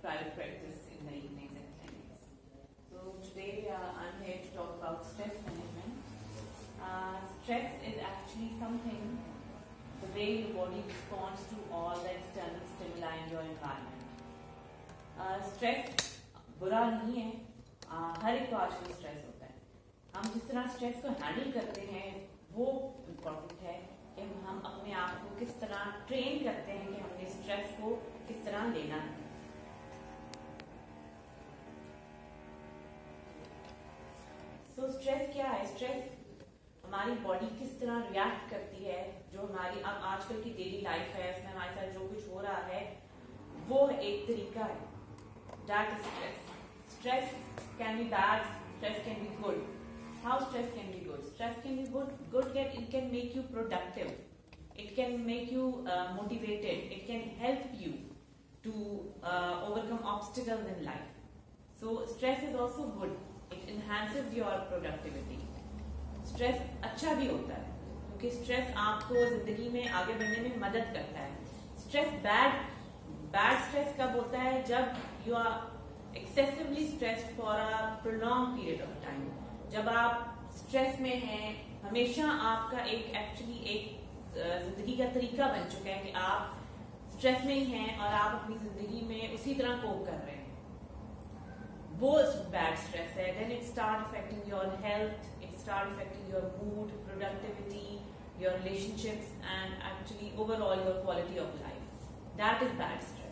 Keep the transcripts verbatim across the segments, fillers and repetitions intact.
private practice in the evenings and clinics. So today uh, I'm here to talk about stress management. Uh, stress is actually something, the way your body responds to all the external stimuli in your environment. Uh, stress बुरा नहीं है, uh, हर एक को आजकल stress होता है. हम जिस तरह स्ट्रेस को हैंडल करते हैं वो इम्पोर्टेंट है कि हम अपने आप को किस तरह ट्रेन करते हैं कि हमने स्ट्रेस को किस तरह लेना है. सो स्ट्रेस क्या है? स्ट्रेस हमारी बॉडी किस तरह रिएक्ट करती है, जो हमारी अब आजकल की डेली लाइफ है उसमें हमारे साथ जो कुछ हो रहा है वो एक तरीका है. That is stress. Stress can be bad, stress can be good. How stress can be good? Stress can be good. Good can it can make you productive. It can make you uh, motivated. It can help you to uh, overcome obstacles in life. So stress is also good. It enhances your productivity. Stress अच्छा भी होता है क्योंकि stress आपको जिंदगी में आगे बढ़ने में मदद करता है. Stress bad bad stress कब होता है? जब you are excessively stressed for a prolonged period of time. जब आप स्ट्रेस में हैं, हमेशा आपका एक एक्चुअली एक जिंदगी का तरीका बन चुका है कि आप स्ट्रेस में ही हैं और आप अपनी जिंदगी में उसी तरह कोप कर रहे हैं. वो बैड स्ट्रेस है. Then it start affecting your health, it start affecting your mood, productivity, your relationships and actually overall your quality of life. That is bad stress.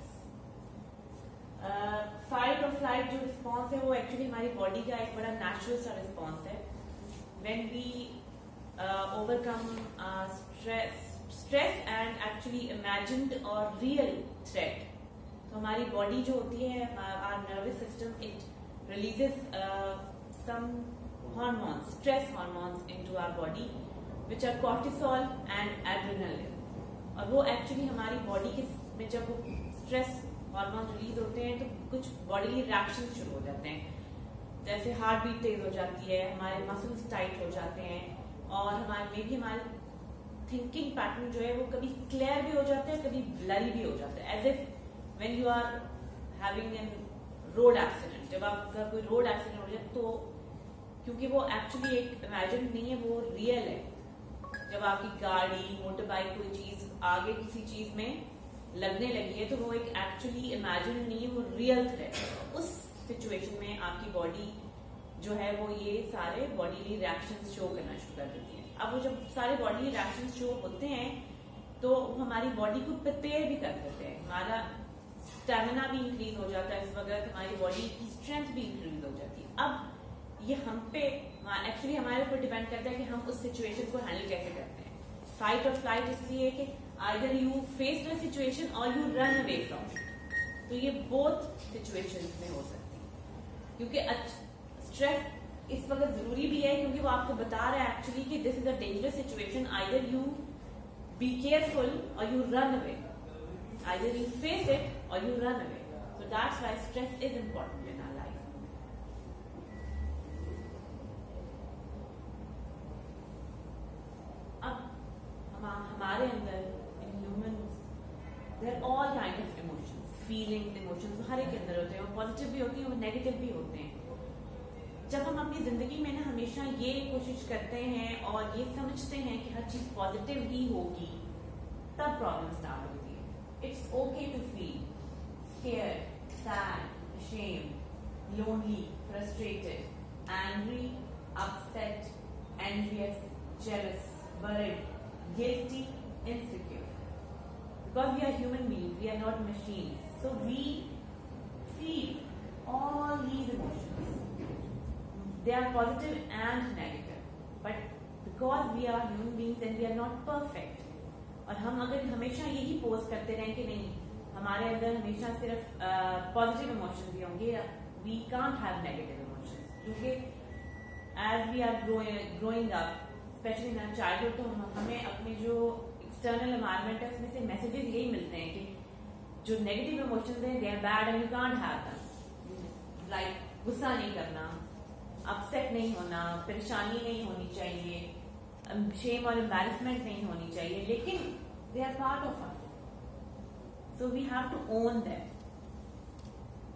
Fight और फ्लाइट जो रिस्पॉन्स है वो एक्चुअली हमारी body का एक बड़ा natural सा response है. When we overcome stress stress and actually imagined और रियल थ्रेट, तो हमारी बॉडी जो होती है, our nervous system, it releases some hormones, stress hormones into our body which are cortisol and adrenaline. और वो एक्चुअली हमारी बॉडी के में जब वो स्ट्रेस हार्मोन रिलीज होते हैं तो कुछ बॉडीली रिएक्शन शुरू हो जाते हैं. जैसे हार्ट बीट तेज हो जाती है, हमारे मसल्स टाइट हो जाते हैं और हमारे में भी हमारे थिंकिंग पैटर्न जो है वो कभी क्लियर भी हो जाते हैं, कभी ब्लरी भी हो जाता है. As if when you are having an road accident, जब आपका कोई रोड एक्सीडेंट हो जाए तो क्योंकि वो एक्चुअली एक इमेजिन नहीं है, वो रियल है. जब आपकी गाड़ी, मोटर बाइक, कोई चीज आगे किसी चीज में लगने लगी है तो वो एक एक्चुअली इमेजिन नहीं है, वो रियल थ्रेट है. उस सिचुएशन में आपकी बॉडी जो है वो ये सारे बॉडीली रिएक्शंस शो करना शुरू कर देती है. अब वो जब सारे बॉडीली रिएक्शंस शो होते हैं तो हमारी बॉडी को प्रिपेयर भी कर देते हैं. हमारा स्टेमिना भी इंक्रीज हो जाता है, इस वक्त हमारी बॉडी की स्ट्रेंथ भी इंक्रीज हो जाती है. अब ये हम पे एक्चुअली हमारे ऊपर डिपेंड करता है कि हम उस सिचुएशन को हैंडल कैसे करते हैं. फाइट और फ्लाइट इसलिए कि either you face the situation or you run away from it. तो ये both situations में हो सकती है क्योंकि स्ट्रेस इस वक्त जरूरी भी है क्योंकि वो आपको बता रहा है एक्चुअली कि this is a dangerous situation. either you be careful or you run away. either you face it or you run away. So that's why stress is important in our life. अब हमारे अंदर humans, there are all kind of emotions, feelings, emotions हर एक के अंदर होते हैं. वो positive भी होते हैं, वो नेगेटिव भी होते हैं. जब हम अपनी जिंदगी में ना हमेशा ये कोशिश करते हैं और ये समझते हैं कि हर चीज पॉजिटिव ही होगी, तब प्रॉब्लम स्टार्ट होती है. It's okay to feel scared, sad, ashamed, lonely, frustrated, angry, upset, envious, jealous, worried, guilty, insecure. Because we are human beings, we are not machines. So we feel all these emotions. They are positive and negative. But because we are human beings and we are not perfect, और हम अगर हमेशा यही post करते रहें कि नहीं हमारे अंदर हमेशा सिर्फ पॉजिटिव इमोशंस ही होंगे, we can't have negative emotions. क्योंकि as we are growing growing up, especially in our childhood, तो हम हमें अपने जो एक्सटर्नल एनवायरनमेंट है उसमें से मैसेजेस यही मिलते हैं कि जो नेगेटिव इमोशंस हैं they are bad and you can't have them. Like गुस्सा नहीं करना, अपसेट नहीं होना, परेशानी नहीं होनी चाहिए, शेम और एम्बैरेसमेंट नहीं होनी चाहिए, लेकिन they are part of us. So we have to own them.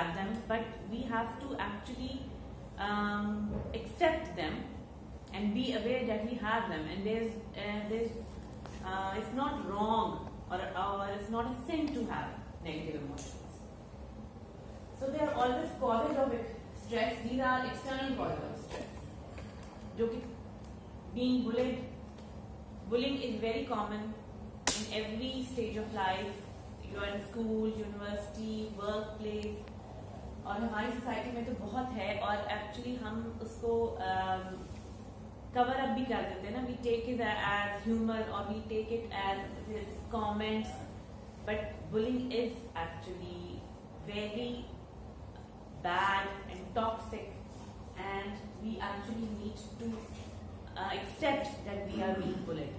have them, but we have to actually um, accept them and be aware that we have them. And there's, uh, there's, uh, it's not wrong or, or it's not a sin to have negative emotions. So there are always causes of stress. These are external causes of stress. जो कि being bullied, bullying is very common in every stage of life. You are in school, university, workplace, और हमारी society में तो बहुत है, और actually हम उसको कवर अप भी कर देते हैं ना. We take it as humour और we take it as comments, but bullying is actually very bad and toxic, and we actually need to uh, accept that we are being bullied.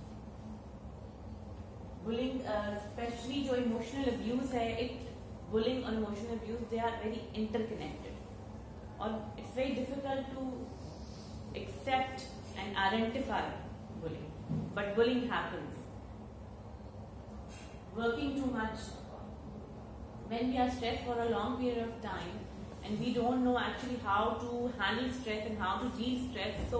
Bullying, uh, especially जो emotional abuse है, it bullying और emotional abuse, they are very interconnected, और it's very difficult to accept and identify bullying, but bullying happens. Working too much, when we are stressed for a long period of time and we don't know actually how to handle stress and how to deal stress, so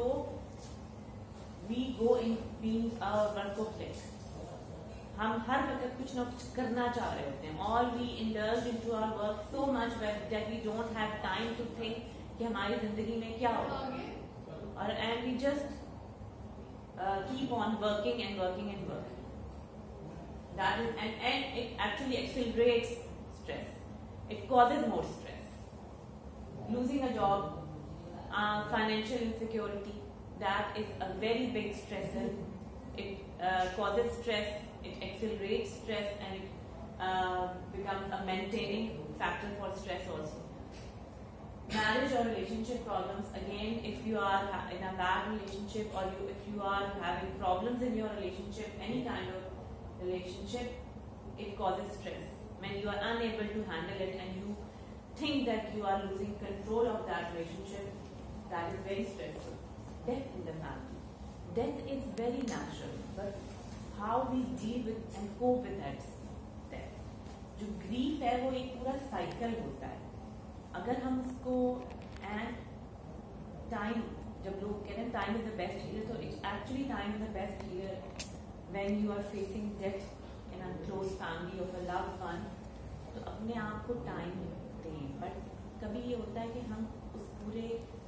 we go in being a workaholic. हम हर वक्त कुछ ना कुछ करना चाह रहे होते हैं. All we indulge into our work so much that we don't have time to think कि हमारी जिंदगी में क्या होगा, और and we just uh, keep on working and working and working. That is, and and it actually accelerates stress. It causes more stress. Losing a job, uh, financial insecurity, that is a very big stressor. It uh, causes stress, it accelerates stress, and it uh, becomes a maintaining factor for stress also. Marriage or relationship problems, again, if you are in a bad relationship, or you, if you are having problems in your relationship, any kind of relationship, it causes stress. When you are unable to handle it and you think that you are losing control of that relationship, that is very stressful. Death in the family. Death is very natural, but how we deal with and cope with that death. जो grief है वो एक पूरा cycle होता है. अगर हम उसको and time, जब लोग कहते हैं time is the best healer, तो it's actually time is the best healer when you are facing death in a close family of a loved one. तो अपने आप को time दें, बट कभी ये होता है कि हम उस पूरे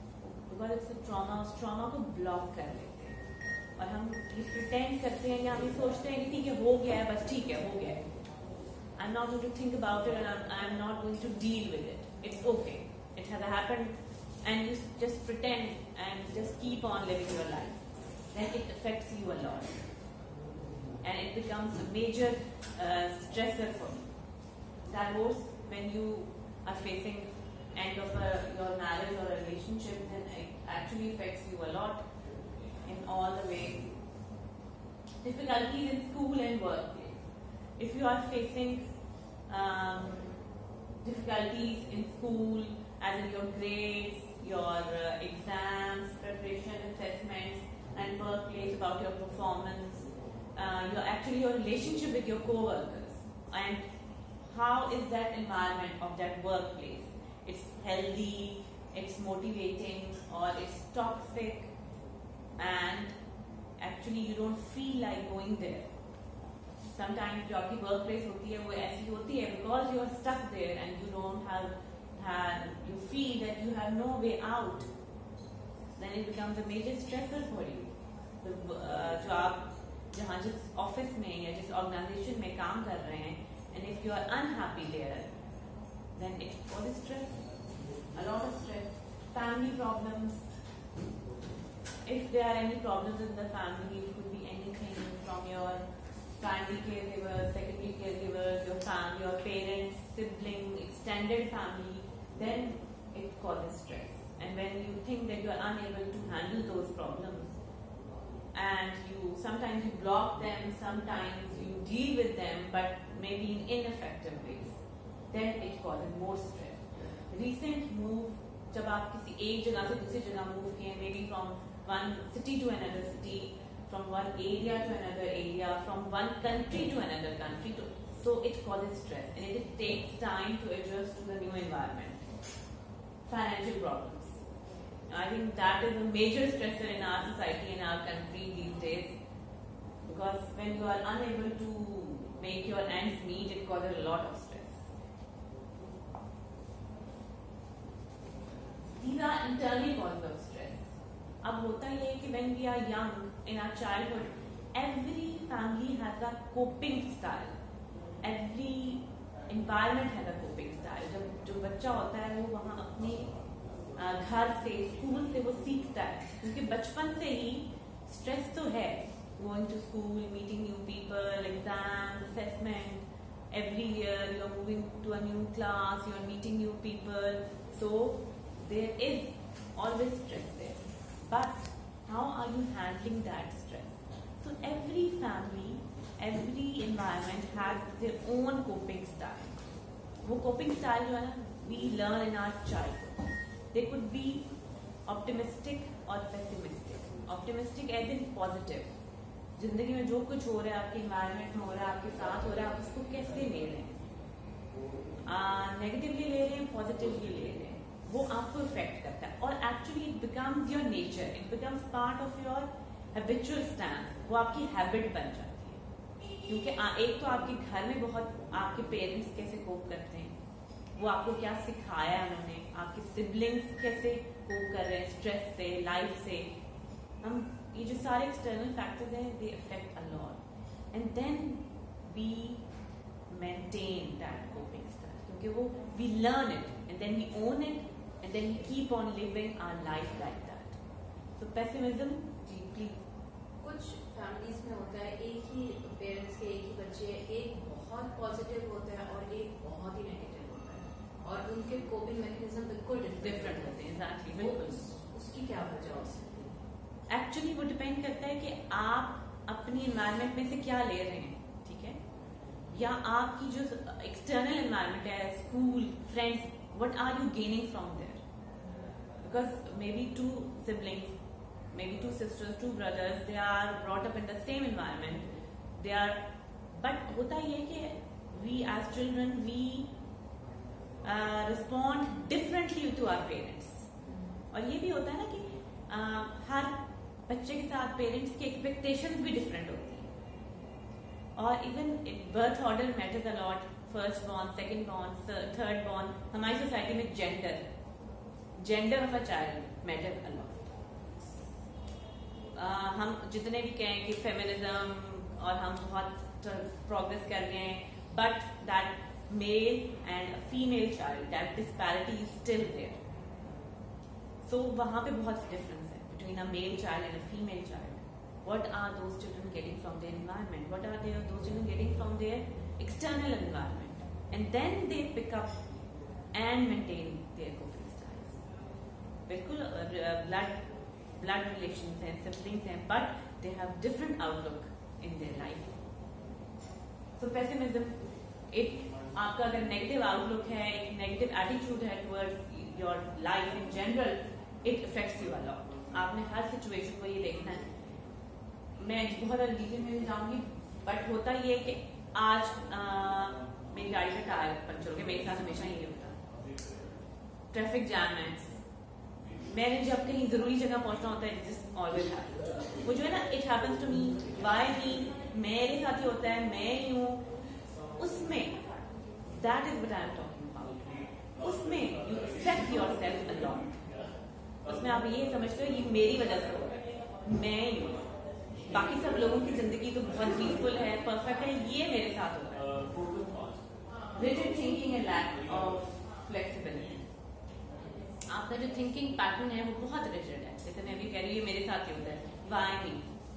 ट्रॉमा उस ट्रॉमा को ब्लॉक कर लेते हैं, और हम ये प्रिटेंड करते हैं या हम ये सोचते हैं कि ठीक है हो गया है, बस ठीक है हो गया है, I am not going to think about it and I am not going to deal with it, it's okay, it has happened, and you just pretend and just keep on living your life, then it affects you a lot and it becomes a major uh, stressor for you. Divorce, when you are facing end of a, your marriage or a relationship, then it actually affects you a lot in all the ways. Difficulties in school and workplace. If you are facing um, difficulties in school, as in your grades, your uh, exams, preparation, assessments, and workplace about your performance, uh, your actually your relationship with your co-workers, and how is that environment of that workplace? It's healthy, it's motivating, or it's toxic, and actually you don't feel like going there. Sometimes जो आपकी workplace होती है वो ऐसी होती है because you are stuck there and you don't have, have you feel that you have no way out, then it becomes a major stressor for you. तो uh, जो आप जहाँ जिस ऑफिस में या जिस ऑर्गेनाइजेशन में काम कर रहे हैं, and if you are unhappy there, then it causes stress, a lot of stress. Family problems, if there are any problems in the family, it could be anything from your primary caregivers, secondary caregivers, your family, your parents, sibling, extended family, then it causes stress. And when you think that you are unable to handle those problems, and you sometimes you block them, sometimes you deal with them, but maybe in ineffective ways, then it causes more stress. Recent move, जब आप किसी एक जगह से दूसरी जगह move किए, maybe from one city to another city, from one area to another area, from one country to another country, तो So it causes stress, and it takes time to adjust to the new environment. Financial problems. I think that is a major stressor in our society, in our country these days, because when you are unable to make your ends meet, it causes a lot of stress. These are internal causes of stress. अब होता ये कि when we are young, in our childhood, every family has a coping style. Every environment has a coping style. जब जो बच्चा होता है वो वहाँ अपने घर से, स्कूल से वो सीखता है, क्योंकि बचपन से ही स्ट्रेस तो है. Going to school, meeting new people, exams, assessment. Every year you are moving to a new class, you are meeting new people. So there is always stress there. But how are you handling that stress? So every family, every environment has their own coping style. वो coping style जो है ना, we learn in our childhood. They could be optimistic or pessimistic. Optimistic as in positive. जिंदगी में जो कुछ हो रहा है, आपके environment में हो रहा है, आपके साथ हो रहा है, आप उसको कैसे ले रहे हैं? नेगेटिवली ले रहे हैं, पॉजिटिवली ले रहे हैं, वो आपको इफेक्ट करता है. और actually it becomes your nature, it becomes part of your habitual stance. वो आपकी हैबिट बन जाती है, क्योंकि एक तो आपके घर में बहुत आपके पेरेंट्स कैसे कोप करते हैं, वो आपको क्या सिखाया उन्होंने, आपके सिबलिंग्स कैसे कोप कर रहे हैं स्ट्रेस से, लाइफ से. हम ये जो सारे एक्सटर्नल फैक्टर्स हैं, they affect a lot, and then we maintain that coping style, क्योंकि वो we learn it and then we own it and then we keep on living our life like that. So pessimism, जी please. कुछ families में होता है एक ही parents के एक ही बच्चे, एक बहुत positive होता है और एक बहुत ही negative होता है, और उनके coping mechanism बिल्कुल different होते हैं. Exactly, बिल्कुल. उसकी क्या वजह हो सकती है? Actually वो depend करता है कि आप अपनी environment में से क्या ले रहे हैं, ठीक है? या आपकी जो external environment है, school, friends, what are you gaining from there? Because maybe two siblings, maybe two sisters, two brothers, they are brought up in the same environment. They are, but होता ये कि we as children we uh, respond differently to our parents. और ये भी होता है ना कि uh, हर बच्चे के साथ पेरेंट्स की expectations भी different होती हैं. और even birth order matters a lot. First born, second born, third born. हमारी सोसाइटी में gender gender of a child matter a lot. हम जितने भी कहें कि फेमिनिज्म और हम बहुत प्रोग्रेस कर रहे हैं, but that male and female child, that disparity is still there. So वहां पे बहुत डिफरेंस है between a male child and a female child. What are those children getting from their environment, what are their those children getting from their external environment, and then they pick up and maintain their coping. बिल्कुल blood blood relations हैं, siblings हैं, but they have different outlook in their life. So pessimism, एक आपका अगर negative outlook है, एक negative attitude है towards your life in general, it affects you a lot. आपने हर सिचुएशन को ये देखना है. मैं बहुत डिटेल में जाऊंगी, बट होता ये कि आज आ, मेरी गाड़ी का टायर पंचर हो गया, मेरे साथ हमेशा ये होता है. ट्रैफिक जैम है, मैंने जब कहीं जरूरी जगह पहुंचना होता है, जस्ट ऑलवेज हैपन. वो जो है ना, it happens to me, why me, मेरे साथ ही होता है, मैं ही हूँ. उसमें that is what I am talking about. उसमें you affect yourself a lot. उसमें आप ये समझते हो ये मेरी वजह से हो रहा है, मैं ही हूँ. बाकी सब लोगों की जिंदगी तो बहुत पीसफुल है, परफेक्ट है, ये मेरे साथ हो रहा है. Rigid thinking and lack of flexibility. आपका जो थिंकिंग पैटर्न है वो बहुत रिजिड है. जैसे मैं भी कह रही हूँ मेरे साथ ही होता है, व्हाई मी.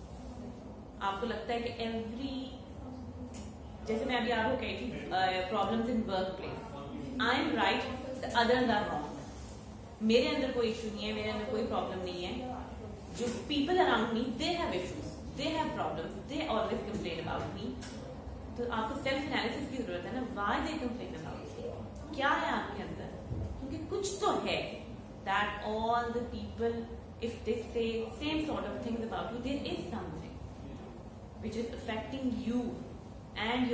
आपको लगता है कि एवरी, जैसे मैं अभी आपको कही थी problems in work place, I am right, the others are wrong. मेरे अंदर कोई इशू नहीं है, मेरे अंदर कोई प्रॉब्लम नहीं है. जो people around me, they have issues, they have problems, they always complain about me. तो आपको सेल्फ एनालिसिस की जरूरत है ना, why they complain about me, क्या है आपके अंदर, क्योंकि कुछ तो है. That all the people, if they say same sort of things about you, there is something which is affecting you and your performance.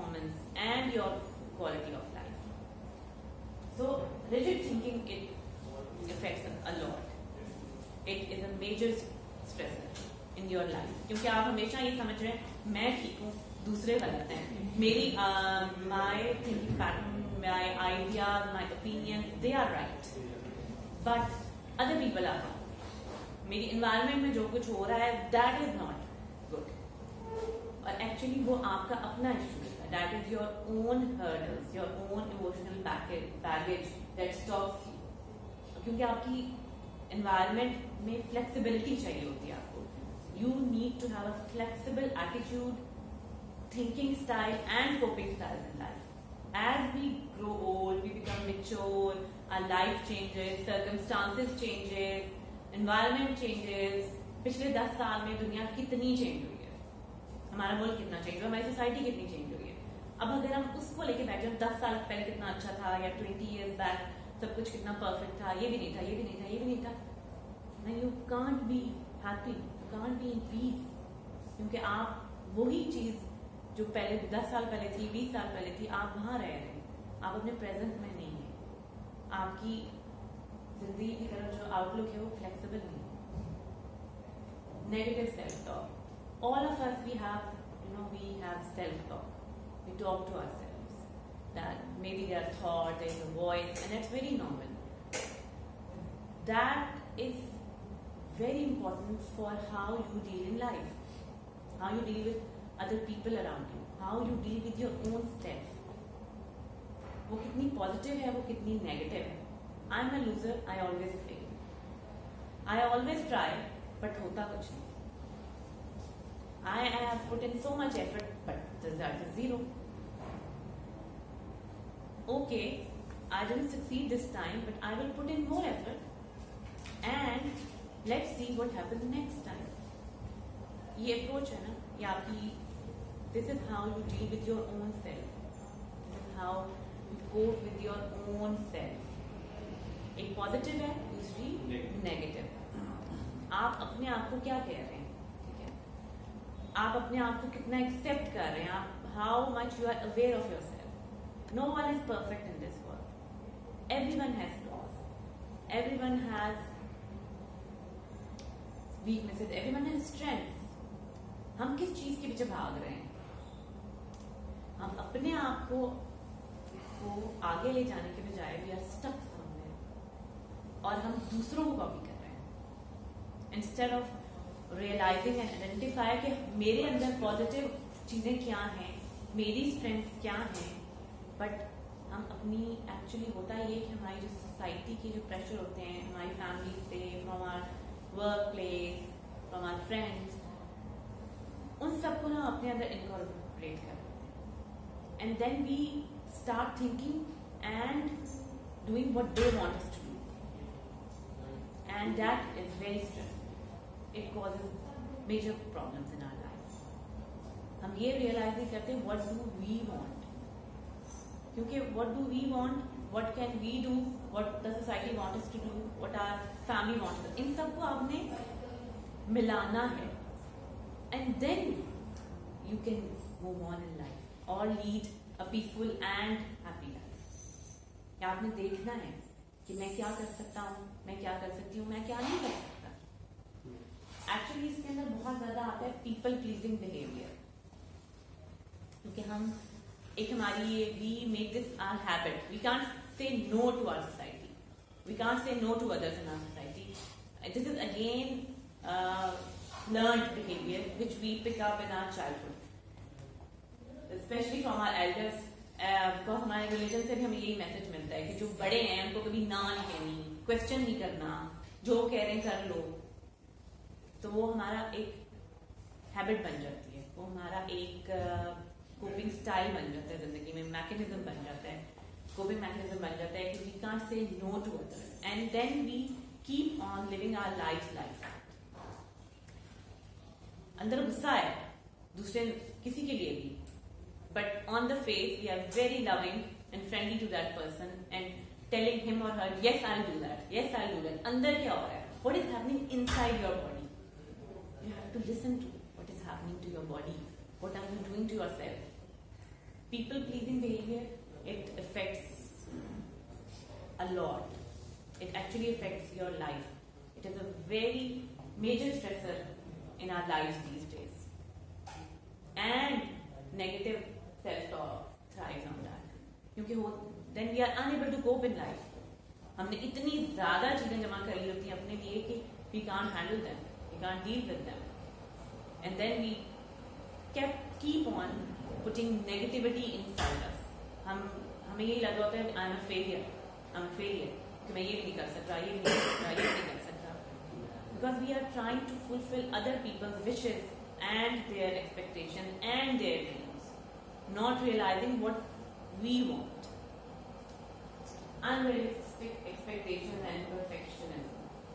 performance and your quality of life. So rigid thinking, it affects a lot. It is a major stressor in your life, क्योंकि आप हमेशा ये समझ रहे हैं मैं ठीक हूँ, दूसरे गलत हैं, मेरी my thinking pattern, my ideas, my opinions, they are right, but other people are wrong. मेरी environment में जो कुछ हो रहा है that is not good. और actually वो आपका अपना issue है. That is your own hurdles, your own emotional baggage, baggage that stops you. क्योंकि आपकी environment में flexibility चाहिए होती है आपको. You need to have a flexible attitude, thinking style and coping style in life. As we grow old, we become mature, our life changes, circumstances changes, environment changes. पिछले दस साल में दुनिया कितनी चेंज हुई है, हमारा मुल्क कितना चेंज हुआ, हमारी सोसाइटी कितनी चेंज हुई है. अब अगर हम उसको लेके बैठ जाए दस साल पहले कितना अच्छा था, या ट्वेंटी इयर्स बैक सब कुछ कितना परफेक्ट था, ये भी नहीं था, ये भी नहीं था, ये भी नहीं था, then you can't be happy, you can't be in peace. क्योंकि आप वही चीज जो पहले दस साल पहले थी, बीस साल पहले थी, आप वहां रह रहे हैं, आप अपने प्रेजेंट में नहीं है. आपकी जिंदगी की तरफ जो आउटलुक है वो फ्लेक्सिबल नहीं है. Negative self talk, all of us we have, you know, we have self talk. We talk to ourselves that maybe there are thoughts, there is a voice, and that's very normal. That is very important for how you deal in life, how you deal with other people around you, how you deal with your own self. वो कितनी positive है, वो कितनी negative है. I'm a loser, I always fail. I always try, but होता कुछ नहीं. I have put in so much effort, but the result is zero. Okay, I didn't succeed this time, but I will put in more effort, and let's see what happens next time. ये approach है ना, ये आपकी, this is how you deal with your own self. This is how you cope with your own self. एक positive है, दूसरी negative. आप अपने आप को क्या कह रहे हैं, ठीक है, आप अपने आप को कितना एक्सेप्ट कर रहे हैं, आप how much you are aware of your self. No one is perfect in this world. Everyone has flaws, everyone has weaknesses, everyone has strengths. हम किस चीज के पीछे भाग रहे हैं? हम अपने आप को को आगे ले जाने के बजाय वी आर स्टक और हम दूसरों को कॉपी कर रहे हैं, instead of realising and identify कि मेरे अंदर पॉजिटिव चीजें क्या हैं, मेरी स्ट्रेंथ क्या हैं. बट हम अपनी एक्चुअली होता है ये कि हमारी जो सोसाइटी के जो प्रेशर होते हैं, हमारी फैमिली से, from our work place, from our friends, उन सबको ना अपने अंदर इनकॉर्पोरेट कर देते हैं. And then we start thinking and doing what they want us to. And that is very stressful. It causes major problems in our lives. हम ये realize नहीं करते what do we want. क्योंकि what do we want, what can we do, what the society wants us to do, what our family wants us to do. इन सबको आपने मिलाना है. And then you can move on in life or lead a peaceful and happy life. या आपने देखना है कि मैं क्या कर सकता हूँ, मैं क्या कर सकती हूँ, मैं क्या नहीं कर सकता. एक्चुअली इसके अंदर बहुत ज्यादा आता है पीपल प्लीजिंग बिहेवियर. क्योंकि हम एक हमारी we make this our habit. We can't say no to our society, we can't say no to others in our society. This is again learned behaviour which we pick up in our childhood, specially from our elders. Because हमारे religion से भी हमें यही message मिलता है कि जो बड़े हैं उनको कभी ना नहीं कहनी, क्वेश्चन नहीं करना, जो कह रहे हैं कर लो. तो वो हमारा एक हैबिट बन जाती है, वो हमारा एक कोपिंग uh, स्टाइल बन जाता है, जिंदगी में मैकेनिज्म बन जाता है, कोपिंग मैकेनिज्म बन जाता है कि we can't say no to others and then we keep on living our life life. अंदर गुस्सा है दूसरे किसी के लिए भी, but on the face we are very loving and friendly to that person and telling him or her, yes I'll do that, yes I'll do that. अंदर क्या हो रहा है, what is happening inside your body? You have to listen to what is happening to your body, what are you doing to yourself. people pleasing behavior, it affects a lot. It actually affects your life. It is a very major stressor in our lives these days. And negative self-talk thrives on that. Because then we are unable to cope in life. हमने इतनी ज़्यादा चीज़ें जमा कर ली होती हैं अपने लिए कि we can't handle them, we can't deal with them. And then we kept keep on putting negativity inside us. हम हमें यही लगा होता है I'm a failure, I'm a failure. कि मैं ये भी नहीं कर सकता, ये भी नहीं कर सकता, ये भी नहीं कर सकता. Because we are trying to fulfill other people's wishes and their expectation and their dreams, not realizing what we want. Unrealistic expectations and perfectionism.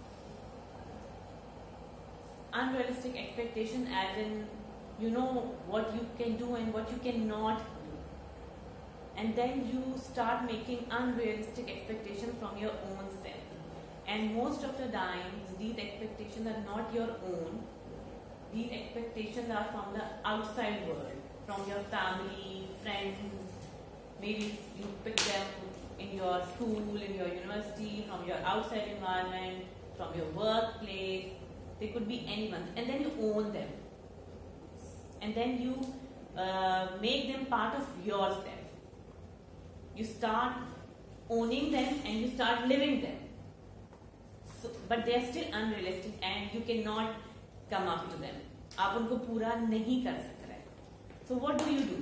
Unrealistic expectation as in you know what you can do and what you cannot do. And then you start making unrealistic expectations from your own self. And most of the times, these expectations are not your own. These expectations are from the outside world, from your family, friends. Maybe you pick them in your school, in your university, from your outside environment, from your workplace. They could be anyone. And then you own them. And then you uh, make them part of yourself. You start owning them and you start living them. So, but they are still unrealistic and you cannot come up to them. आप उनको पूरा नहीं कर सकते हैं. So what do you do?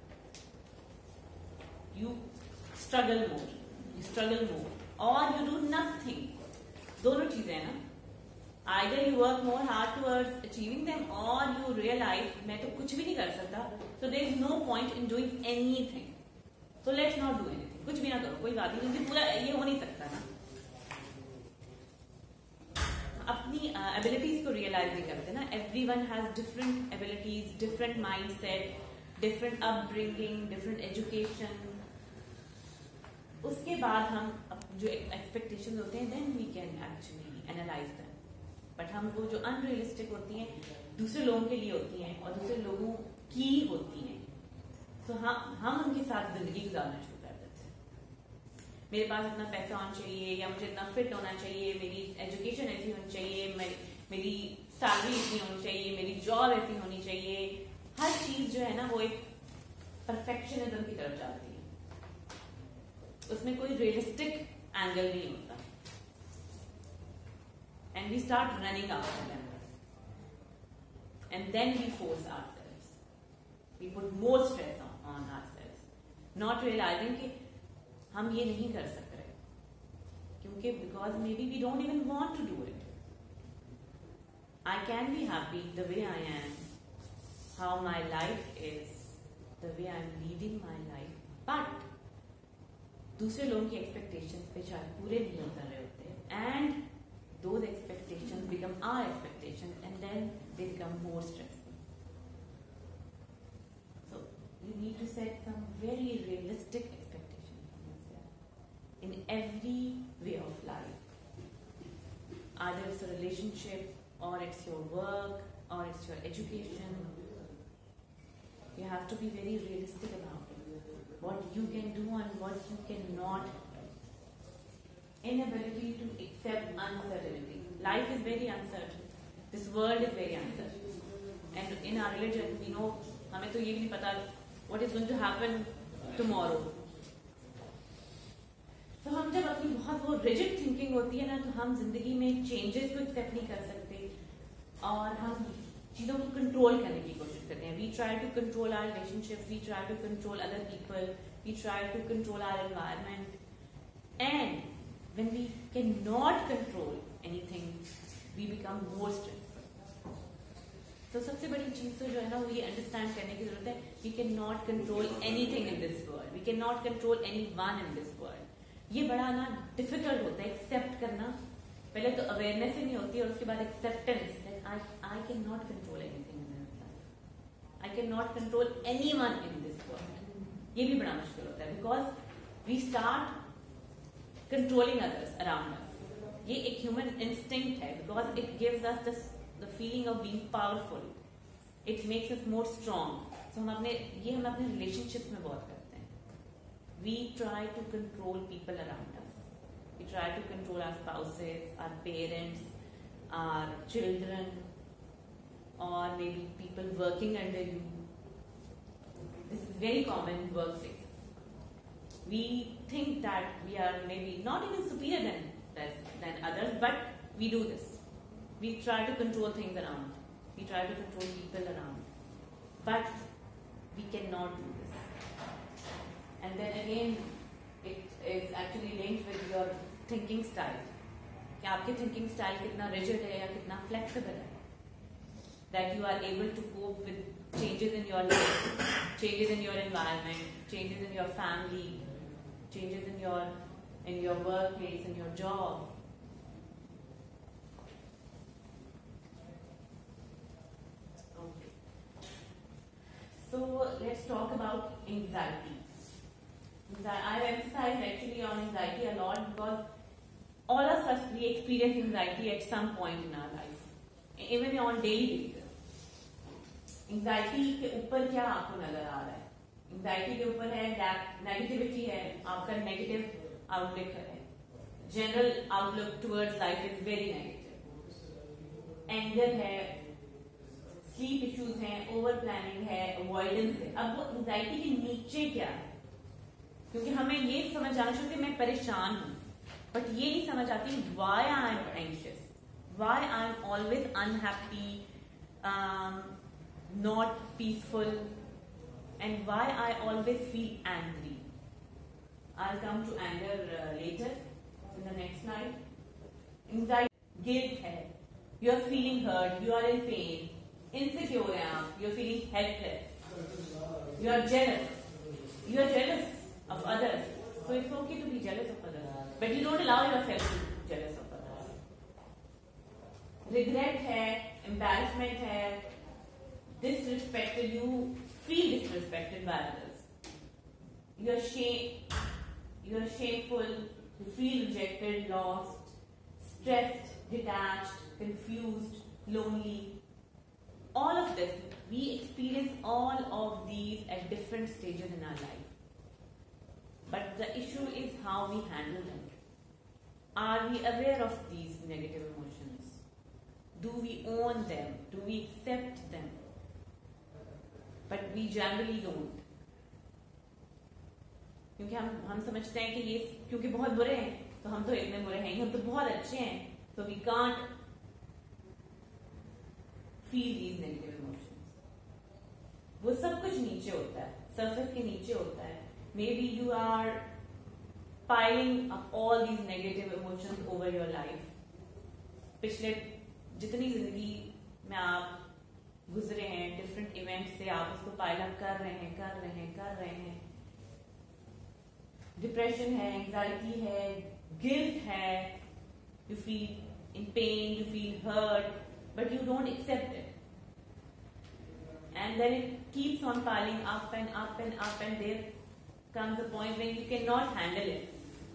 You struggle more. You struggle more. Or you do nothing. दोनों चीजें हैं ना. Either you work more hard towards achieving them or you realize मैं तो कुछ भी नहीं कर सकता. So there is no point in doing anything. So let's not do anything. कुछ भी ना करो. कोई बात नहीं. क्योंकि पूरा ये हो नहीं सकता ना. अपनी एबिलिटीज को रियलाइज नहीं करते ना. Everyone has different abilities, different mindset, different upbringing, different education. उसके बाद हम जो एक्सपेक्टेशंस होते हैं then we can actually analyse them. But हम वो जो अनरियलिस्टिक होती हैं दूसरे लोगों के लिए होती हैं और दूसरे लोगों की होती हैं. सो so, हम हम उनके साथ जिंदगी गुजारना शुरू कर देते हैं. मेरे पास इतना पैसा होना चाहिए या मुझे इतना फिट होना चाहिए, मेरी एजुकेशन ऐसी होनी चाहिए, मेरी सैलरी इतनी होनी चाहिए, मेरी जॉब ऐसी होनी चाहिए. हर चीज जो है ना वो एक परफेक्शनिज्म की तरफ जाती है. उसमें कोई रियलिस्टिक एंगल नहीं होता. And we start running after them and then we force ourselves. We put more stress on ourselves, not realising कि हम ये नहीं कर सकते क्योंकि because maybe we don't even want to do it. I can be happy the way I am, how my life is, the way I am leading my life. But दूसरे लोगों की एक्सपेक्टेशंस पे शायद पूरे नहीं हो रहे होते and those expectations become our expectations and then they become more stressful. So you need to set some very realistic in every way of life. Either it's a relationship or it's your work or it's your education. You have to be very realistic about it. What you can do and what you cannot. Inability to accept uncertainty. Life is very uncertain. This world is very uncertain. And in our religion, we know, हमें तो ये भी नहीं पता what is going to happen tomorrow. तो हम जब अपनी बहुत वो रिजिड थिंकिंग होती है ना तो हम जिंदगी में चेंजेस को एक्सेप्ट नहीं कर सकते और हम चीजों को कंट्रोल करने की कोशिश करते हैं. We try to control our relationship, we try to control other people, we try to control our environment. And when we cannot control anything we become more stressful. तो सबसे बड़ी चीज तो जो है ना वो ये अंडरस्टैंड करने की जरूरत है. We cannot control anything in this world, we cannot control anyone in this world. ये बड़ा ना डिफिकल्ट होता है एक्सेप्ट करना. पहले तो अवेयरनेस ही नहीं होती और उसके बाद acceptance that I I cannot control anything in this life, I cannot control anyone in this world. ये भी बड़ा मुश्किल होता है because we start controlling others around us. ये एक ह्यूमन इंस्टिंक्ट है because it gives us the feeling of being powerful. It makes us more strong. So हम अपने ये हम अपने relationships में बहुत करते हैं. We try to control people around us. We try to control our spouses, our parents, our children, or maybe people working under you. This is very common in workplaces. We think that we are maybe not even superior than, than, than others, but we do this. We try to control things around. We try to control people around. But we cannot do this. And then again, it is actually linked with your thinking style. कि आपके thinking style कितना rigid है या कितना flexible है. That you are able to cope with changes in your life, changes in your environment, changes in your family, changes in your in your workplace, in your job. Okay. So let's talk about anxiety. I've emphasized actually on anxiety a lot because all of us we experience anxiety at some point in our life, even on daily basis. Anxiety के ऊपर क्या आपको नजर आ रहा है? Anxiety के ऊपर है नेगेटिविटी है, आपका नेगेटिव आउटलुक है, general outlook towards life is very negative. Anger है, स्लीप इश्यूज हैं, ओवर प्लानिंग है, अवॉइडेंस है. अब वो एंजाइटी के नीचे क्या है? क्योंकि हमें ये समझ आना चाहिए कि मैं परेशान हूं, बट ये नहीं समझ आती why I am anxious, why I am always unhappy, not peaceful, and why I always feel angry. I'll come to anger uh, later in the next slide. Anxiety, guilt है, you are feeling hurt, you are in pain, insecure हैं आप, you are feeling helpless, you are jealous, you are jealous of others. So it's okay to be jealous of others, but you don't allow yourself to be jealous of others. Regret है, embarrassment है, disrespected, you feel disrespected by others. You are shame, you are shameful, you feel rejected, lost, stressed, detached, confused, lonely. All of this, we experience all of these at different stages in our life. But the issue is how we handle them. Are we aware of these negative emotions? Do we own them? Do we accept them? But we generally don't. क्योंकि हम हम समझते हैं कि ये क्योंकि बहुत बुरे हैं तो हम तो इतने बुरे हैं, हम तो बहुत अच्छे हैं, so we can't feel these negative emotions. वो सब कुछ नीचे होता है, surface के नीचे होता है. Maybe you are piling up all these negative emotions over your life. पिछले जितनी जिंदगी में आप गुजरे हैं, डिफरेंट इवेंट्स से आप उसको पाइल अप कर रहे हैं कर रहे हैं कर रहे हैं. डिप्रेशन है, एंजाइटी है, गिल्ट है, you feel in pain, you feel hurt, but you don't accept it, and then it keeps on piling up and up and up, and there comes a point when you cannot handle it.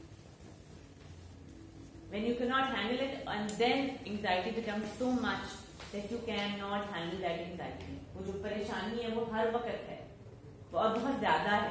When you cannot handle it, and then anxiety becomes so much that you cannot handle that anxiety. वो जो परेशानी है वो हर वक्त है, वो और बहुत ज्यादा है.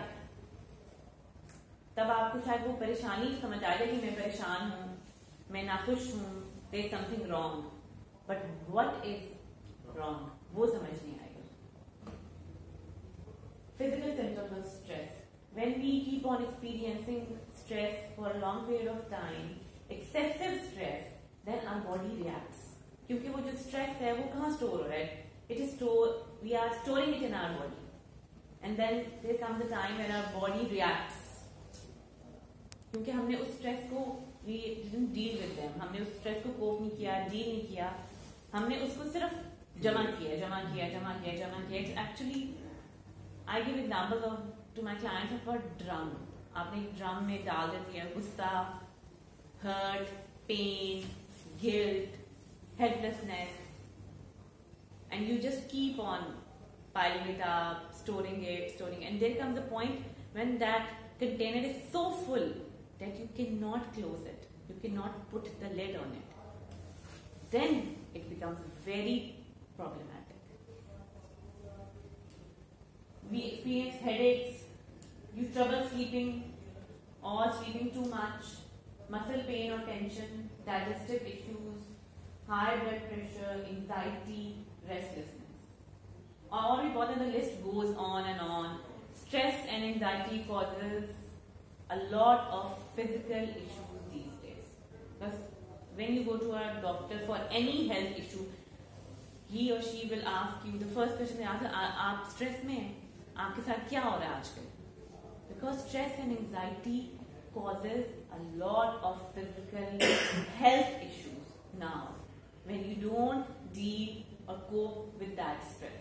तब आपको शायद वो परेशानी समझ आ जाए कि मैं परेशान हूँ, मैं नाखुश हूँ, there is something wrong. But what is wrong? वो समझ नहीं आएगा. Physical symptoms of stress. When we keep on experiencing stress for a long period of time, excessive stress, then our body reacts. क्योंकि वो जो stress है वो कहाँ store हो रहा है? It is store. We are storing it in our body, and then there comes a time when our body reacts. क्योंकि हमने उस stress को we didn't deal with them. हमने उस stress को cope नहीं किया, deal नहीं किया. हमने उसको सिर्फ जमा किया, जमा किया, जमा किया, जमा किया. It's actually, I give examples of to my clients of a drum. आपने एक ड्रम में डाल देती है गुस्सा, hurt, pain, guilt, helplessness, and you just keep on piling it up, storing it, storing it, and there comes a point when that container is so full that you cannot close it, you cannot put the lid on it. Then it becomes very problematic. we experience headaches, you trouble sleeping or sleeping too much, muscle pain or tension, digestive issues, high blood pressure, anxiety, restlessness. और भी बहुत है, the list goes on and on. Stress and anxiety causes a lot of physical issues these days. Because when you go to a doctor for any health issue, he or she will ask you, the first question they ask, आप stress में हैं? आपके साथ क्या हो रहा है आजकल? Because stress and anxiety causes a lot of physical health issues now when you don't deal or cope with that stress.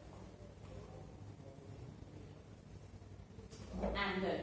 Anger.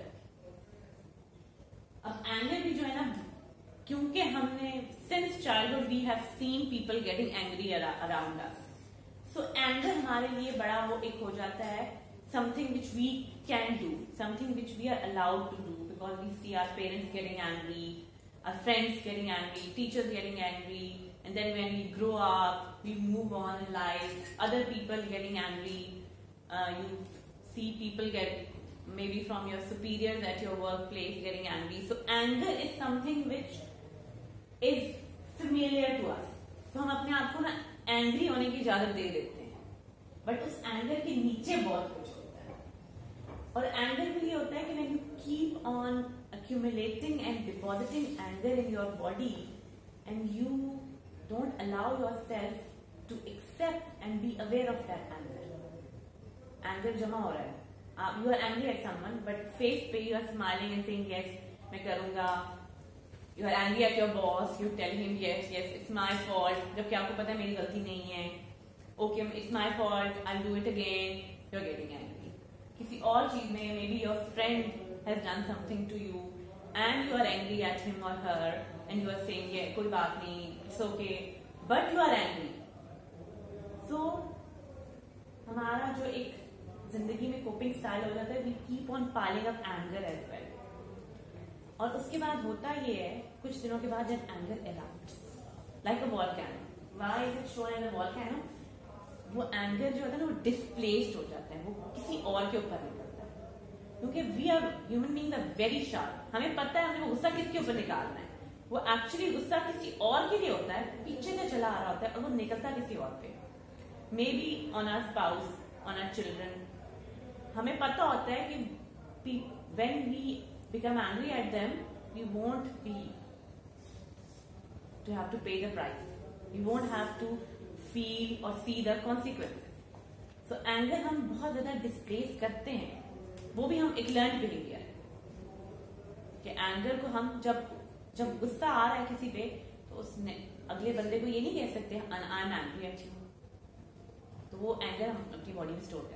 अब एंगर भी जो है ना, क्योंकि हमने since childhood we have seen people getting angry around us, so anger हमारे लिए बड़ा वो एक हो जाता है, something which we can do, something which we are allowed to do, because we see our parents getting angry, our friends getting angry, teachers getting angry, and then when we grow up, we move on in life, other people getting angry, uh, you see people get, maybe from your superiors at your workplace getting angry. So anger is something which is familiar to us. So हम अपने आप को ना angry होने की इजाजत दे देते हैं, but उस anger के नीचे बहुत कुछ होता है. और anger में ये होता है कि when you keep on accumulating and depositing anger in your body and you don't allow yourself to accept and be aware of that anger. Anger जमा हो रहा है. Uh, you are angry at someone, but face पे you are smiling and saying yes, मैं करूँगा. You are angry at your boss, you tell him yes, yes, it's my fault. जबकि आपको पता है मेरी गलती नहीं है. Okay, it's my fault, I'll do it again. You're getting angry. किसी और चीज में maybe your friend has done something to you and you are angry at him or her and you are saying yeah, कोई बात नहीं, it's okay, but you are angry. So हमारा जो एक जिंदगी में कोपिंग स्टाइल हो जाता है, we keep on piling up anger as well. और उसके बाद होता ये है, कुछ दिनों के बाद जब anger erupts like a volcano. Why is it shown as a volcano? वो एंगर जो होता है ना, वो डिस्प्लेस्ड हो जाता है, वो किसी और के ऊपर निकलता है. क्योंकि we are human beings are very sharp. हमें पता है हमें वो गुस्सा किसके ऊपर निकालना है. वो एक्चुअली गुस्सा किसी और के लिए होता है, पीछे से चला आ रहा होता है और वो निकलता किसी और पे. Maybe on our spouse, on our children. हमें पता होता है कि when we become angry at them, we won't be to have to pay the price. We won't have to feel or see the consequences. So anger हम बहुत ज्यादा displace करते हैं. वो भी हम एक learned behavior है कि anger को हम जब जब गुस्सा आ रहा है किसी पे, तो उसने अगले बंदे को ये नहीं कह सकते I am angry at you. तो वो anger हम अपनी बॉडी में स्टोर कर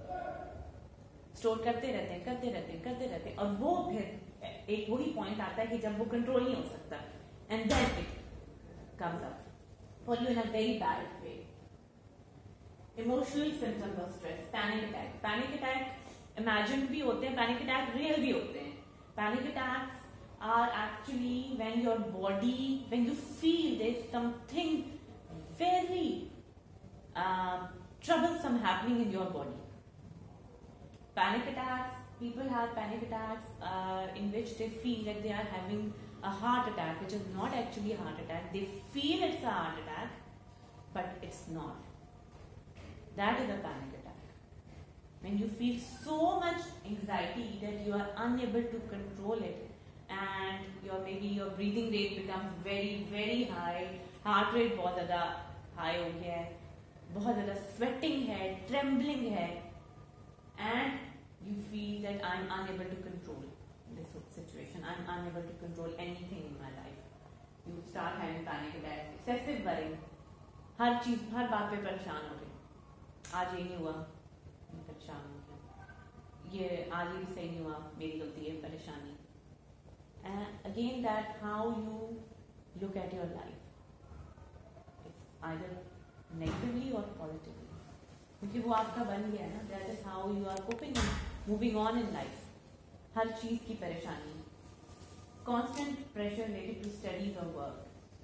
स्टोर करते रहते हैं करते रहते हैं करते रहते हैं और वो फिर एक वही पॉइंट आता है कि जब वो कंट्रोल नहीं हो सकता, and then it comes up for you in a very bad way. Emotional symptoms of stress, panic attack. Panic attack imagine भी होते हैं, पैनिक अटैक रियल भी होते हैं. Panic attacks are actually when your body, when you feel there is something very troublesome happening in your body. Panic attacks, people have panic attacks uh, in which they feel that they are having a heart attack, which is not actually a heart attack. They feel it's a heart attack, but it's not. That is a panic attack. When you feel so much anxiety that you are unable to control it, and your maybe your breathing rate becomes very very high, heart rate बहुत ज़्यादा high हो गया है, बहुत ज़्यादा sweating है, trembling है, and you feel that I'm unable to control this situation. I'm unable to control anything in my life. You start having panic attacks, excessive worrying. हर चीज, हर बात पे परेशान हो गए. आज ये नहीं हुआ, मैं परेशान हो गया. ये आज ये भी सही नहीं हुआ, मेरी गलती है, परेशानी. And again, that how you look at your life. It's either negatively or positively. क्योंकि वो आपका बन गया है ना. That is how you are coping and moving on in life. हर चीज की परेशानी, constant pressure related to studies और work.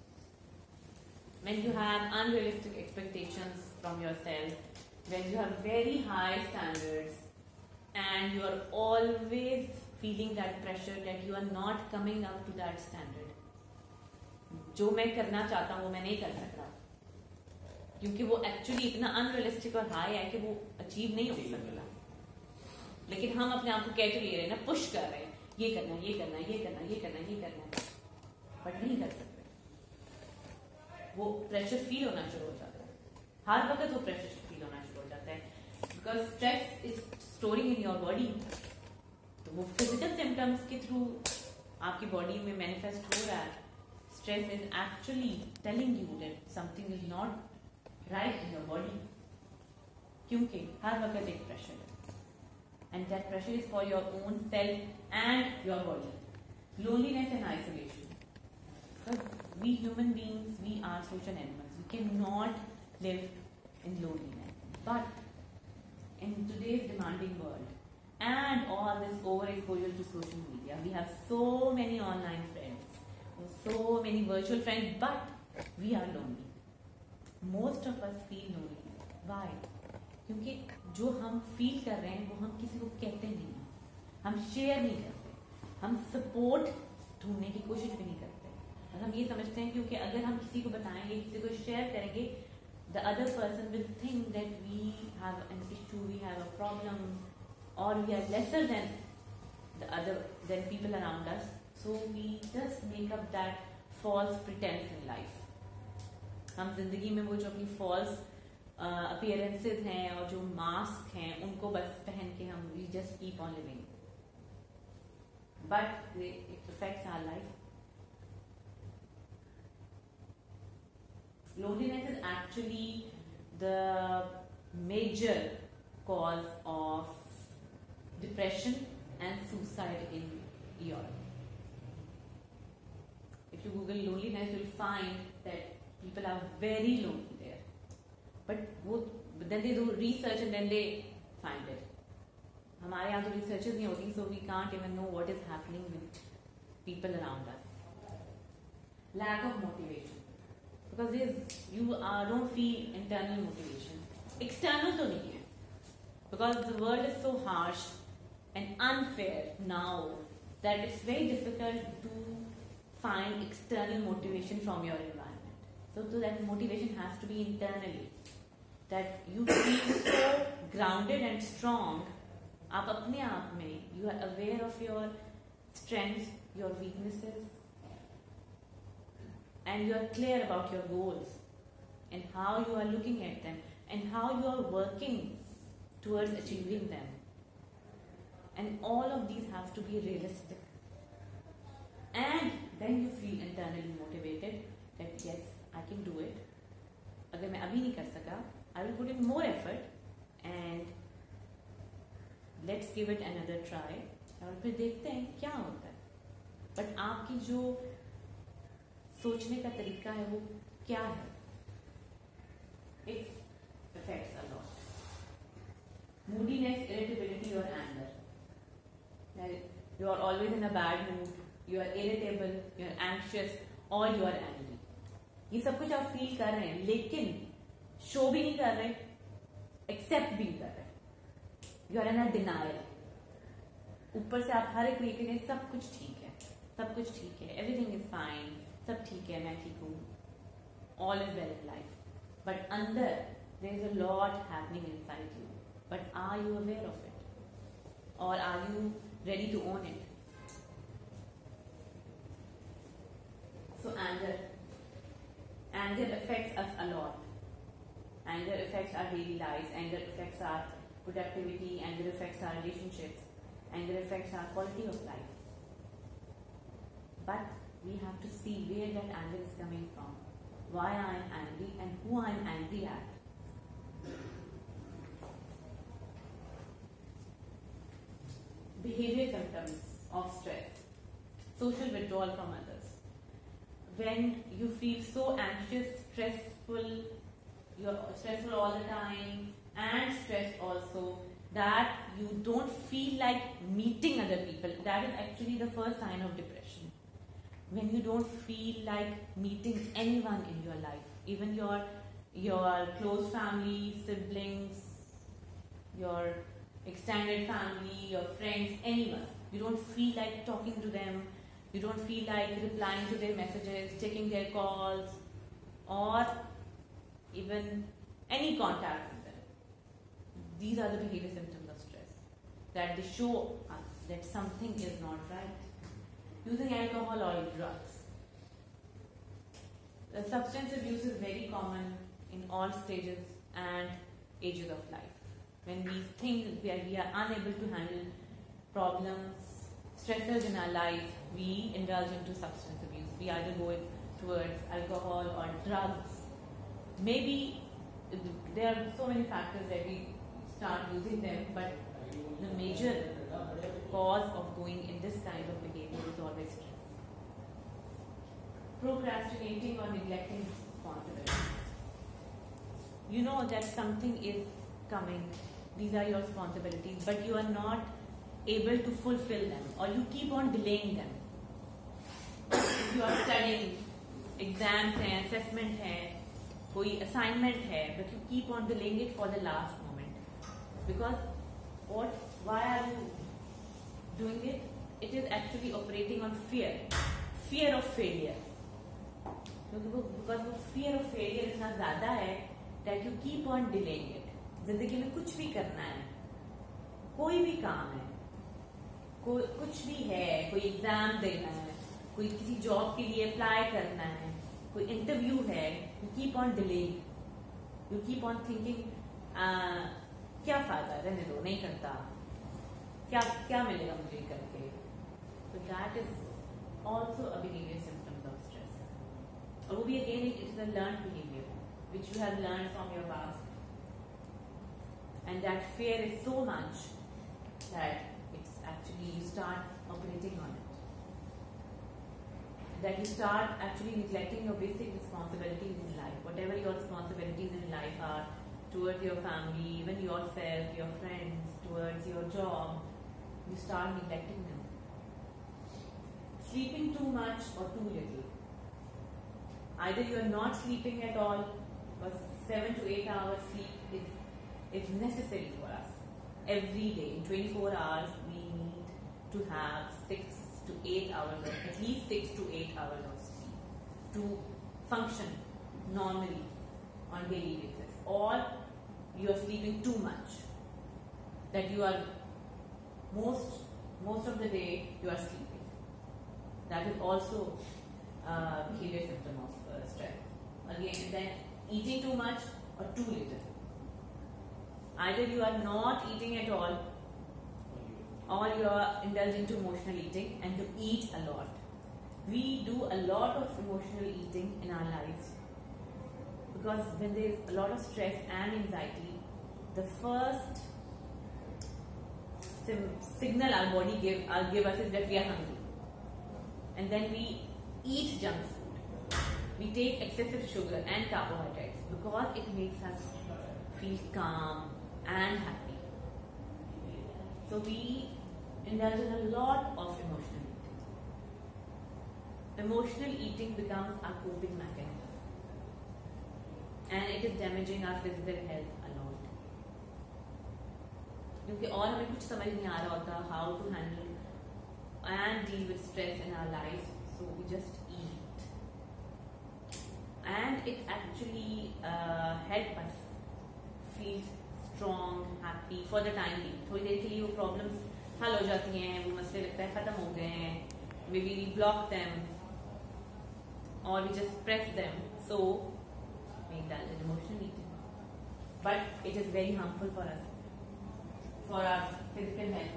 When you have unrealistic expectations from yourself, when you have very high standards, and you are always feeling that pressure that you are not coming up to that standard. जो मैं करना चाहता हूँ वो मैं नहीं कर सकता, क्योंकि वो एक्चुअली इतना अनरियलिस्टिक और हाई है कि वो अचीव नहीं हो सकता. लेकिन हम अपने आप को कह रहे हैं ना, पुश कर रहे हैं, ये करना ये करना ये करना ये करना ये करना, बट नहीं कर सकते. वो प्रेशर फील होना शुरू हो जाता है, हर वक्त वो प्रेशर फील होना शुरू हो जाता है, because stress is storing in your body. तो वो फिजिकल सिम्टम्स के थ्रू आपकी बॉडी में मैनिफेस्ट हो रहा है. Stress is actually telling you that something is not right in your body, क्योंकि हर वक्त एक प्रेशर है. And that pressure is for your own self and your body. Loneliness and isolation. Because we human beings, we are social animals. We cannot live in loneliness. But in today's demanding world and all this overexposure to social media, we have so many online friends, so many virtual friends, but we are lonely. Most of us feel lonely. Why? क्योंकि जो हम feel कर रहे हैं वो हम किसी को कहते नहीं हैं, हम शेयर नहीं करते, हम सपोर्ट ढूंढने की कोशिश भी नहीं करते. और हम ये समझते हैं क्योंकि अगर हम किसी को बताएंगे, किसी को शेयर करेंगे, the other person will think that we have an issue, we have a problem, और we are lesser than the other than people around us. So we just make up that false pretence in life. हम जिंदगी में वो जो अपनी false appearances uh, हैं और जो मास्क हैं उनको बस पहन के हम we just keep on living, but it affects our life. Loneliness is actually the major cause of depression and suicide in Europe. If you Google loneliness, you will find that people are very lonely. But वो then they do research and then they find it. हमारे यहाँ तो researches नहीं होती, so we can't even know what is happening with people around us. Lack of motivation, because this you uh, don't feel internal motivation. External तो नहीं है, because the world is so harsh and unfair now that it's very difficult to find external motivation from your environment. So, so that motivation has to be internally. That you feel so grounded and strong. आप अपने आप में you are aware of your strengths, your weaknesses, and you are clear about your goals and how you are looking at them and how you are working towards achieving them. And all of these have to be realistic. And then you feel internally motivated that yes, I can do it. अगर मैं अभी नहीं कर सका, I will put in more effort and let's give it another try. और फिर देखते हैं क्या होता है. बट आपकी जो सोचने का तरीका है वो क्या है? It affects a lot. Moodiness, irritability or anger. You are always in a bad mood, you are irritable, you are anxious or you are angry. ये सब कुछ आप फील कर रहे हैं, लेकिन शो भी नहीं कर रहे, एक्सेप्ट भी नहीं कर रहे. You are in a denial. ऊपर से आप हर एक तरीके से सब कुछ ठीक है, सब कुछ ठीक है, एवरीथिंग इज फाइन, सब ठीक है, मैं ठीक हूँ, all is well in life. But अंदर there is a lot happening inside you. But are you aware of it और are you ready to own it? So anger anger affects us a lot. Anger affects our daily lives, anger affects our productivity, anger affects our relationships, anger affects our quality of life. But we have to see where that anger is coming from, why I am angry and who I am angry at. Behavior symptoms of stress. Social withdrawal from others. When you feel so anxious, stressful, you're stressful all the time and stressed also, that you don't feel like meeting other people, that is actually the first sign of depression. When you don't feel like meeting anyone in your life, even your your close family, siblings, your extended family, your friends, anyone. You don't feel like talking to them. You don't feel like replying to their messages, taking their calls, or even any contact with them. These are the behavior symptoms of stress, that they show us that something is not right. Using alcohol or drugs. The substance abuse is very common in all stages and ages of life. When we think we are, we are unable to handle problems, stressors in our life, we indulge into substance abuse. We either go towards alcohol or drugs. Maybe there are so many factors that we start using them, but the major cause of going in this kind of behavior is always stress. Procrastinating or neglecting responsibilities. You know that something is coming, these are your responsibilities, but you are not able to fulfill them, or you keep on delaying them. If you are studying, exams hai, assessment hai, koi assignment hai, but you keep on delaying it for the last moment. Because what? Why are you doing it? It is actually operating on fear. Fear of failure. Because the fear of failure is इतना ज़्यादा है that you keep on delaying it. जिंदगी में कुछ भी करना है, कोई भी काम है, कोई कुछ भी है, कोई एग्जाम देना है, कोई किसी जॉब के लिए अप्लाई करना है, कोई इंटरव्यू है, you keep on delaying. You keep on thinking, uh, क्या फायदा, रहने दो, नहीं करता, क्या क्या मिलेगा मुझे करके. So that is also a behavior symptom of stress. और वो भी again it is a learned behavior which you have learned from your past, and that fear is so much that it's actually you start operating on it, that you start actually neglecting your basic responsibilities in life, whatever your responsibilities in life are, towards your family, even yourself, your friends, towards your job, you start neglecting them. Sleeping too much or too little. Either you are not sleeping at all, because seven to eight hours sleep is, is necessary for us. Every day, in twenty-four hours, we need to have six to eight hours, of, at least six to eight hours of sleep to function normally on daily basis. Or you are sleeping too much, that you are most most of the day you are sleeping. That is also a behavior symptom of uh, stress. Again, then eating too much or too little. Either you are not eating at all, or you are indulging to emotional eating and you eat a lot. We do a lot of emotional eating in our lives because when there is a lot of stress and anxiety, the first sim- signal our body give, uh, give us is that we are hungry. And then we eat junk food. We take excessive sugar and carbohydrates because it makes us feel calm and happy. So we indulge in a lot of emotional eating. Emotional eating becomes our coping mechanism, and it is damaging our physical health a lot. क्योंकि और हमें कुछ समझ नहीं आ रहा होता how to handle and deal with stress in our lives, so we just eat, and it actually uh, help us feel strong, happy for the time being. थोड़ी देर के लिए वो problems हल हो जाती हैं, वो मसले लगता है खत्म हो गए हैं, maybe we block them or we just press them, so we indulge in emotional eating. But it is very harmful for us, for our physical health.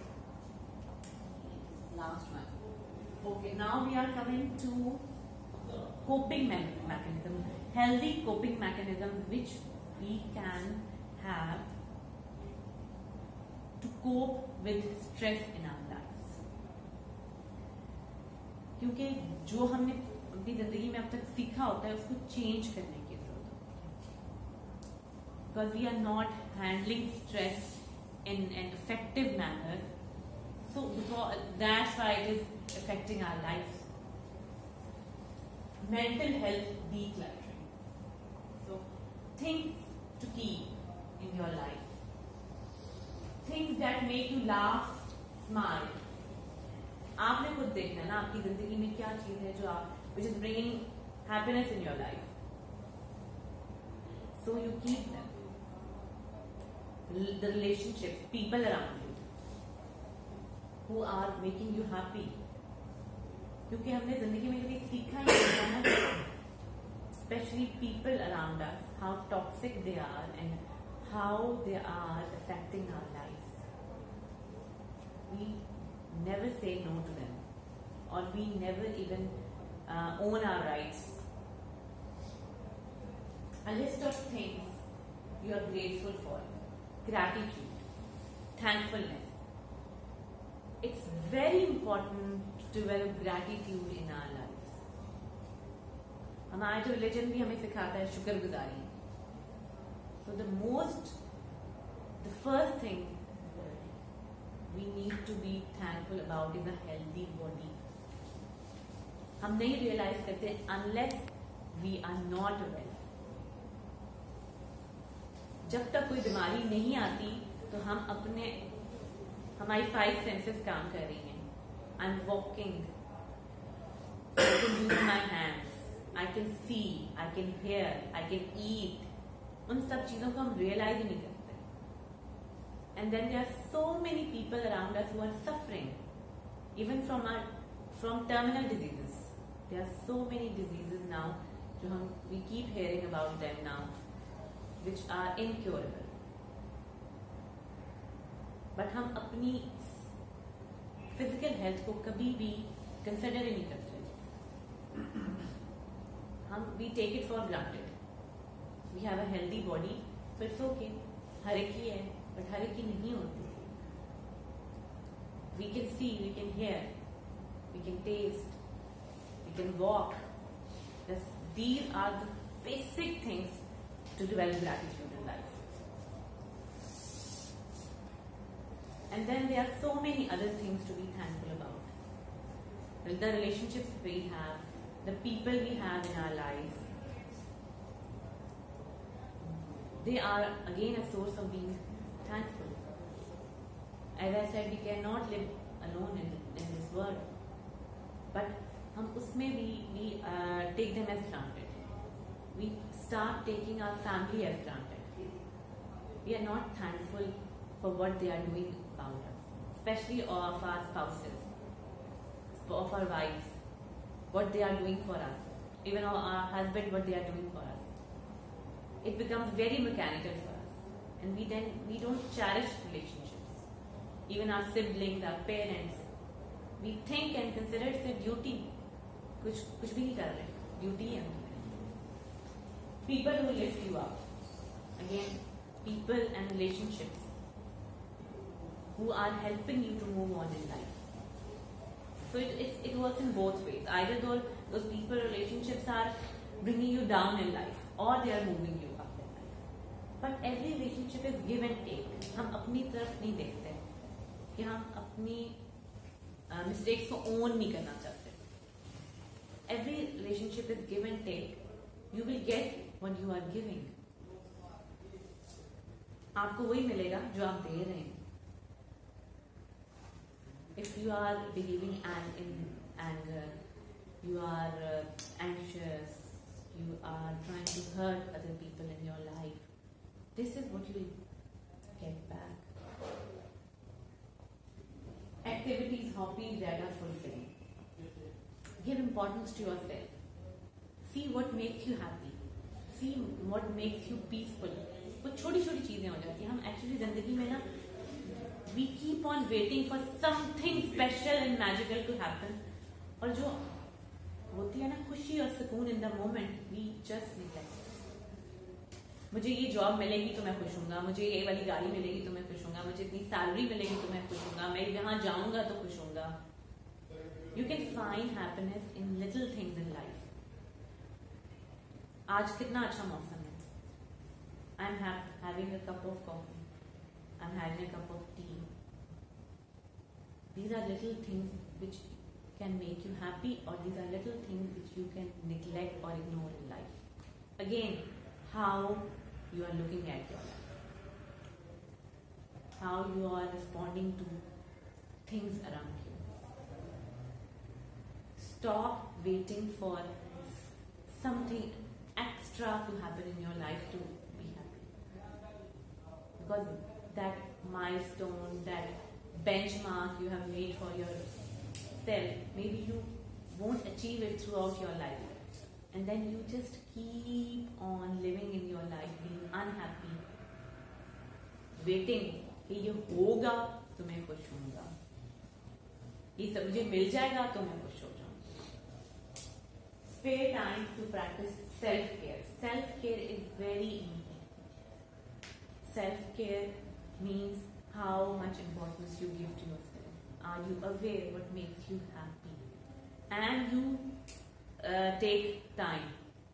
Last one. Okay, now we are coming to coping me- mechanism, healthy coping mechanisms which we can have to cope with stress in our lives. क्योंकि जो हमने अपनी जिंदगी में अब तक सीखा होता है उसको चेंज करने की जरूरत होती है. Because we are not handling stress in an effective manner. So because that's why it is affecting our lives. Mental health decluttering. So things to keep in your life. things that make you laugh, smile. आपने खुद देखना है ना आपकी जिंदगी में क्या चीज है जो आप which is bringing happiness in your life. So you keep them. The relationships, people around you who are making you happy. क्योंकि हमने जिंदगी में कभी सीखा ही नहीं था ना, especially people around us, how toxic they are and how they are affecting our lives. We never say no to them, or we never even uh, own our rights. A list of things you are grateful for: gratitude, thankfulness. It's very important to develop gratitude in our lives. हमारा जो religion भी हमें सिखाता है शुक्रगुजारी. So the most, the first thing we need to be thankful about is a healthy body. हम नहीं realize करते unless we are not well. जब तक कोई बीमारी नहीं आती तो हम अपने हमारी फाइव सेंसेस काम कर रही हैं. I'm walking. I can use my hands. I can see. I can hear. I can eat. उन सब चीजों को हम realize ही नहीं करते. And then there are so many people around us who are suffering, even from our from terminal diseases. There are so many diseases now, जो हम we keep hearing about them now, which are incurable. But हम अपनी physical health को कभी भी consider ही नहीं करते. हम we take it for granted. We have a healthy body, so it's okay. हर एक ही है, but हर एक ही नहीं होती. We can see, we can hear, we can taste, we can walk. This, these are the basic things to develop gratitude in life. And then there are so many other things to be thankful about. The relationships we have, the people we have in our lives, they are again a source of being thankful. As I said, we cannot live alone in, in this world, but हम उसमें भी we uh, take them as granted. We start taking our family as granted. We are not thankful for what they are doing about us, especially of our spouses, of our wives, what they are doing for us, even of our husband, what they are doing for us. It becomes very mechanical for us, and we then we don't cherish relationships. Even our siblings, our parents, we think and consider it's a duty. कुछ कुछ भी नहीं कर रहे, duty है. People who lift you up, again, people and relationships who are helping you to move on in life. So it it, it works in both ways. Either those those people relationships are bringing you down in life, or they are moving you up in life. But every relationship is give and take. हम अपनी तरफ नहीं देखते कि हम अपनी mistakes को own नहीं करना चाहते. Every relationship is give and take. You will get what you are giving. आपको वही मिलेगा जो आप दे रहे हैं. If you are behaving in anger, you are uh, anxious, you are trying to hurt other people in your life, this is what you will get back. Activities, hobbies that are fulfilling. Give importance to yourself. See what makes you happy. See what makes you peaceful. कुछ छोटी छोटी चीजें हो जाती हैं. हम actually जिंदगी में ना we keep on waiting for something special and magical to happen. और जो होती है ना खुशी और सुकून in the moment, we just neglect. मुझे ये जॉब मिलेगी तो मैं खुश हूँगा, मुझे ये वाली गाड़ी मिलेगी तो मैं खुश हूँगा, मुझे इतनी सैलरी मिलेगी तो मैं खुश हूँगा, मैं यहाँ जाऊँगा तो खुश हूँगा. You can find happiness in little things in life. आज कितना अच्छा मौसम है. I'm ha having a cup of coffee. I'm having a cup of tea. These are little things which can make you happy, or these are little things which you can neglect or ignore in life. Again, how you are looking at your life. how you are responding to things around you. Stop waiting for something extra to happen in your life to be happy. Because that milestone, that benchmark you have made for yourself, maybe you won't achieve it throughout your life. And then you just keep on living in your life, being unhappy, waiting कि ये होगा तो मैं खुश होऊंगा, ये सब मुझे मिल जाएगा तो मैं खुश हो जाऊंगा. Spare time to practice self-care. Self-care is very important. Self-care means how much importance you give to yourself. Are you aware what makes you happy? And you uh, take time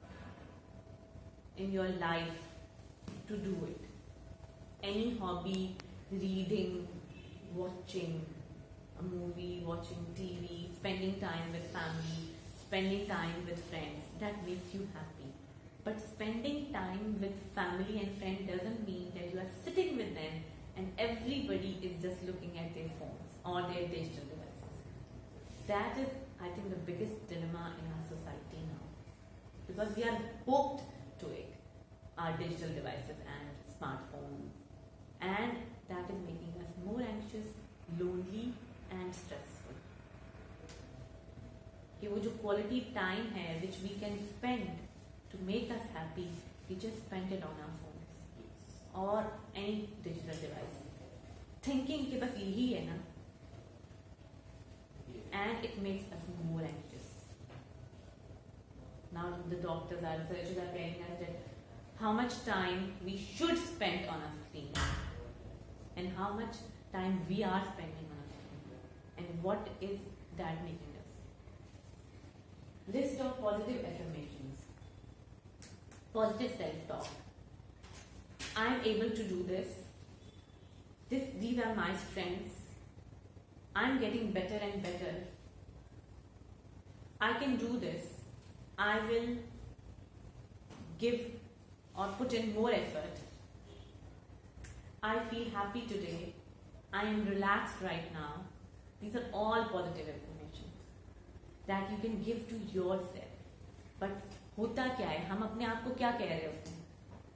in your life to do it. Any hobby, reading, watching a movie, watching T V, spending time with family, spending time with friends, that makes you happy. But spending time with family and friends doesn't mean that you are sitting with them and everybody is just looking at their phones or their digital devices. That is, I think, the biggest dilemma in our society now. Because we are hooked to it, our digital devices and smartphones. And that is making us more anxious, lonely and stressful. कि वो जो quality time है which we can spend to make us happy, we just spend it on our phones or any digital device, thinking कि बस यही है ना, and it makes us more anxious. Now the doctors, our researchers are telling us that how much time we should spend on a screen and how much time we are spending on a screen and what is that making us. List of positive affirmations. Positive self-talk. I am able to do this. This. These are my strengths. I am getting better and better. I can do this. I will give or put in more effort. I feel happy today. I am relaxed right now. These are all positive affirmations that you can give to yourself. But होता क्या है, हम अपने आप को क्या कह रहे होते हैं?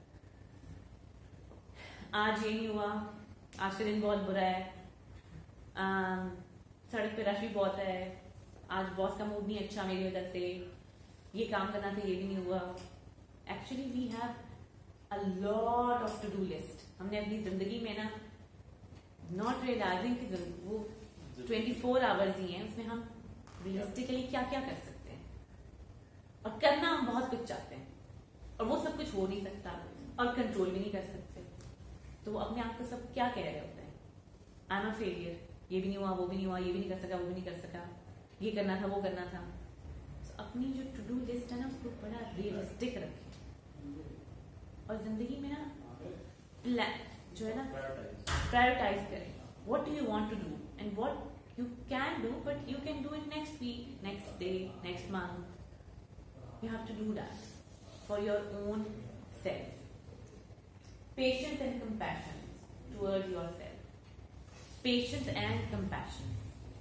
आज ये नहीं हुआ, आज का दिन बहुत बुरा है, आम, सड़क पे रश भी बहुत है, आज बॉस का मूड नहीं अच्छा मेरी वजह से, ये काम करना था ये भी नहीं हुआ. Actually we have a lot of to do list. हमने अपनी जिंदगी में ना not realizing कि वो twenty-four hours ही हैं, उसमें हम realistically क्या क्या कर सकते हैं और करना हम बहुत कुछ चाहते हैं और वो सब कुछ हो नहीं सकता और कंट्रोल भी नहीं कर सकते. तो वो अपने आप को सब क्या कह रहे होते हैं? आई एम अ फेलियर, ये भी नहीं हुआ, वो भी नहीं हुआ, ये भी नहीं कर सका, वो भी नहीं कर सका, ये करना था, वो करना था. so, अपनी जो टू डू लिस्ट है ना उसको बड़ा रियलिस्टिक रखें और जिंदगी में ना जो है ना प्रायोरिटाइज करें. What do you want to do and what you can do, but you can do it next week, next day, next month. You have to do that for your own self. Patience and compassion towards yourself. Patience and compassion.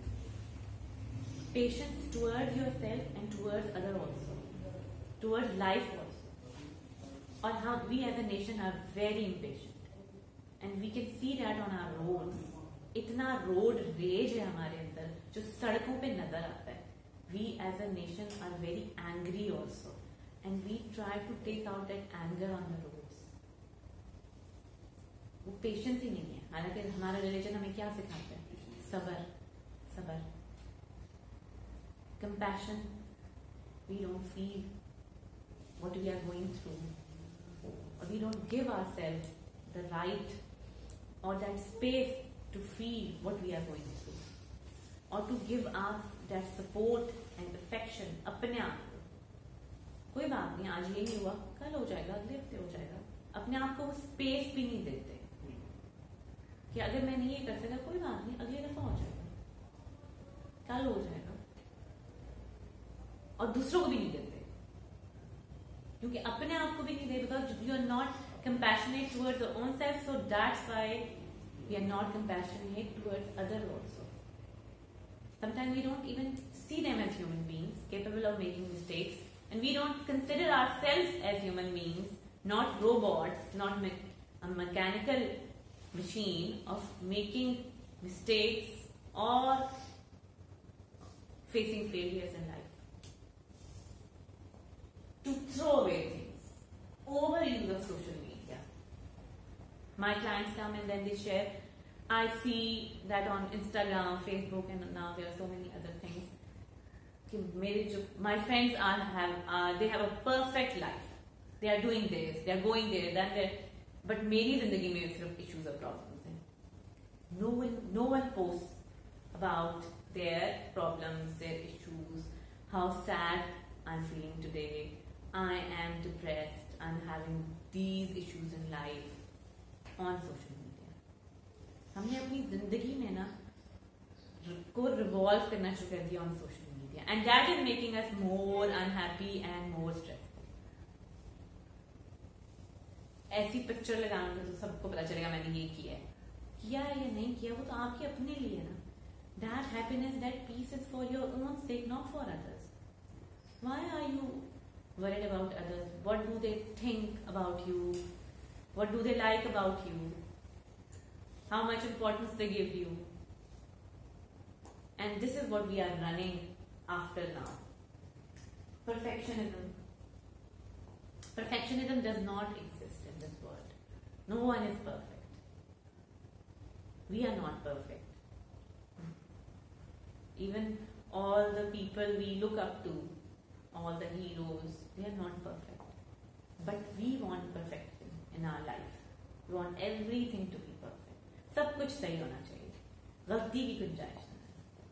Patience towards yourself and towards other also. Towards life also. Or how we as a nation are very impatient. And we can see that on our roads. इतना road rage है हमारे अंदर जो सड़कों पे नजर आता है. We as a nation are very angry also. And we try to take out that anger on the roads. वो पेशेंस ही नहीं है. हालांकि हमारा रिलीजन हमें क्या सिखाता है? सबर, सबर. Compassion. We don't feel what we are going through और we don't give ourselves the right और that space to feel what we are going through और to give us that support and affection अपने आप को. कोई बात नहीं, आज ये नहीं हुआ, कल हो जाएगा, अगले हफ्ते हो जाएगा. अपने आप को वो स्पेस भी नहीं देते कि अगर मैं नहीं ये कर सका कोई बात नहीं, अगली दफा हो जाएगा, कल हो जाएगा. और दूसरों को भी नहीं देते क्योंकि अपने आप को भी नहीं दे, because you are not compassionate towards your own self. So that's why We are not compassionate towards others also. Sometimes we don't even see them as human beings capable of making mistakes, and we don't consider ourselves as human beings, not robots, not me- a mechanical machine of making mistakes or facing failures in life. To throw away things, overuse of social media. My clients come and then they share. I see that on Instagram, Facebook, and now there are so many other things. My friends are have uh, they have a perfect life. They are doing this, they are going there, then there. But मेरी जिंदगी में सिर्फ issues और problems हैं. No one, no one posts about their problems, their issues, how sad I'm feeling today. I am depressed. I'm having these issues in life on social media. हमने अपनी जिंदगी में ना को revolve करना शुरू कर दिया on social media, and that is making us more unhappy and more stressful. ऐसी पिक्चर लगाऊंगे तो सबको पता चलेगा मैंने ये किया है, किया है या नहीं किया, वो तो आपके अपने लिए ना. That happiness, that peace is for your own sake, not for others. Why are you worried about others? What do they think about you? What do they like about you? How much importance they give you? And this is what we are running after now. Perfectionism. Perfectionism does not exist in this world. No one is perfect. We are not perfect. Even all the people we look up to, all the heroes, they are not perfect. But we want perfection in our life. We want everything to be perfect. सब कुछ सही होना चाहिए. गलती की गुंजाइश नहीं.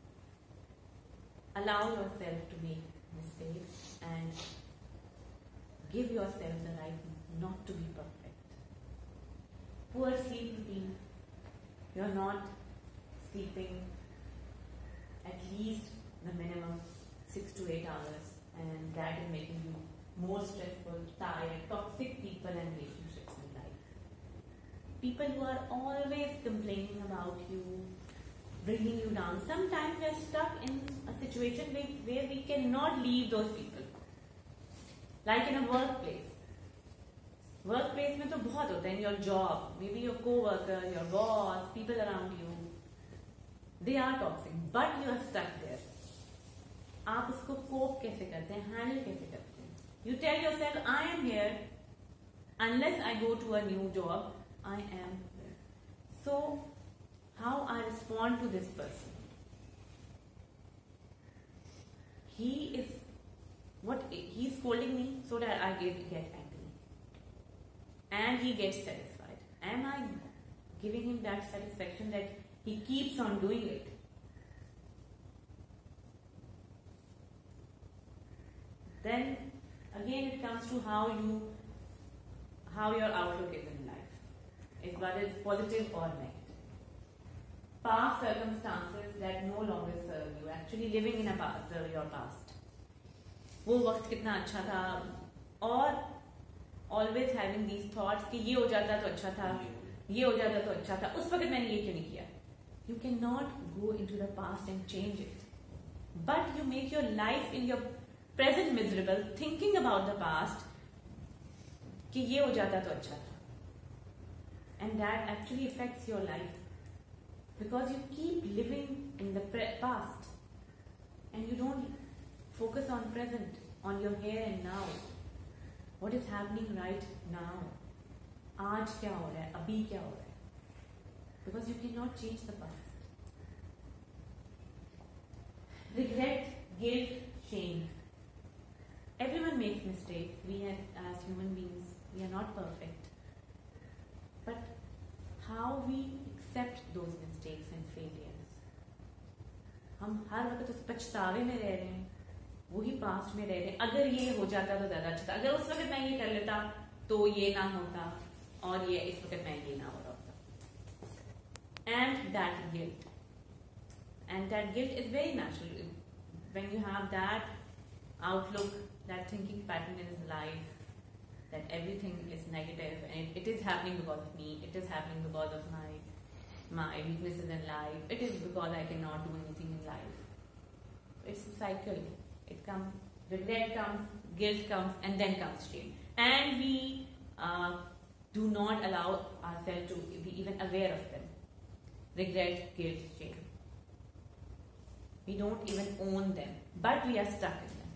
Allow yourself to make mistakes and give yourself the right not to be perfect. Poor sleep routine. You're not sleeping at least the minimum six to eight hours, and that is making you more stressful, tired, toxic people and relationships in life. People who are always complaining about you, bringing you down. Sometimes we are stuck in a situation where, where we cannot leave those people. Like in a workplace. Workplace में तो बहुत होता है. In your job, maybe your co-worker, your boss, people around you, they are toxic, but you are stuck there. आप उसको cope कैसे करते हैं, handle कैसे करते हैं? You tell yourself, I am here. Unless I go to a new job, I am here. So, how I respond to this person? He is what he is scolding me so that I get, get angry, and he gets satisfied. Am I giving him that satisfaction that he keeps on doing it? Then again it comes to how you how your outlook is in life, is whether it's positive or negative. Past circumstances that no longer serve you, actually living in a past, your past. वो वक्त कितना अच्छा था, और always having these thoughts कि ये हो जाता तो अच्छा था, ये हो जाता तो अच्छा था, उस वक्त मैंने ये क्यों नहीं किया. You cannot go into the past and change it, but you make your life in your present miserable thinking about the past कि ये हो जाता तो अच्छा था, and that actually affects your life because you keep living in the pre- past and you don't focus on present, on your here and now. What is happening right now? आज क्या हो रहा है, अभी क्या हो रहा है? Because you cannot change the past. Regret, guilt, shame. Everyone makes mistakes. We have, as human beings, we are not perfect. But how we accept those mistakes and failures. हम हर वक्त उस पछतावे में रह रहे हैं, वही पास्ट में रह रहे हैं. अगर ये हो जाता तो ज्यादा अच्छा था, अगर उस वक्त मैं ये कर लेता तो ये ना होता, और ये इस वक्त मैं ये ना हो रहा होता. And that guilt. And that guilt is very natural. When you have that outlook, that thinking pattern in his life, that everything is negative and it, it is happening because of me, it is happening because of my my weaknesses in life. It is because I cannot do anything in life. It's a cycle. It comes, regret comes, guilt comes, and then comes shame. And we uh, do not allow ourselves to be even aware of them. Regret, guilt, shame. We don't even own them, but we are stuck in them.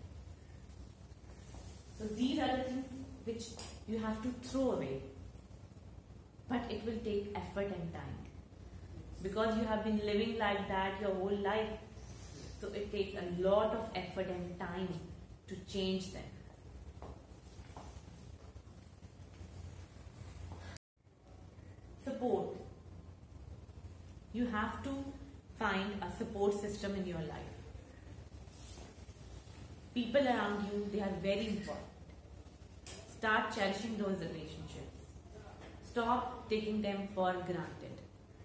So these are the things which you have to throw away. But it will take effort and time. Because you have been living like that your whole life. So it takes a lot of effort and time to change them. Support. You have to find a support system in your life. People around you, they are very important. Start cherishing those relationships. Stop taking them for granted.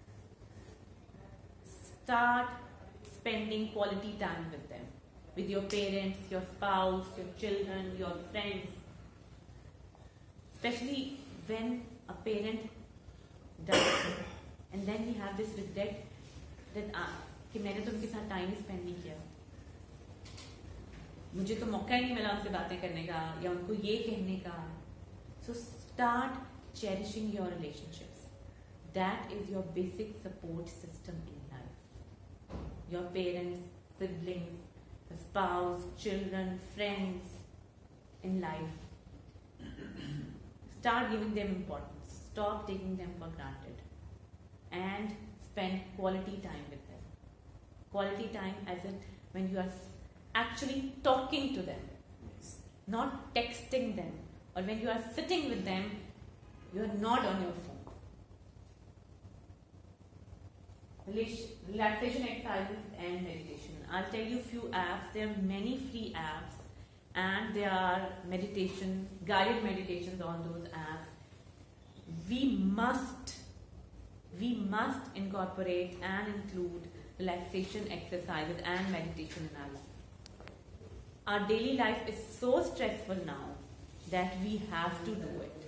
Start spending quality time with them. With your parents, your spouse, your children, your friends. Especially when a parent does. And then we have this regret that ah, कि मैंने तो उनके साथ time spend नहीं किया, मुझे तो मौका ही नहीं मिला उनसे बातें करने का या उनको ये कहने का. So start cherishing your relationships. That is your basic support system in life. Your parents, siblings, the spouse, children, friends in life. Start giving them importance. Stop taking them for granted. And spend quality time with them. Quality time as in when you are actually talking to them, not texting them, or when you are sitting with them, you are not on your phone. Relaxation exercises and meditation. I'll tell you a few apps. There are many free apps, and there are meditation, guided meditations on those apps. We must We must incorporate and include relaxation exercises and meditation in our life. Our daily life is so stressful now that we have to do it.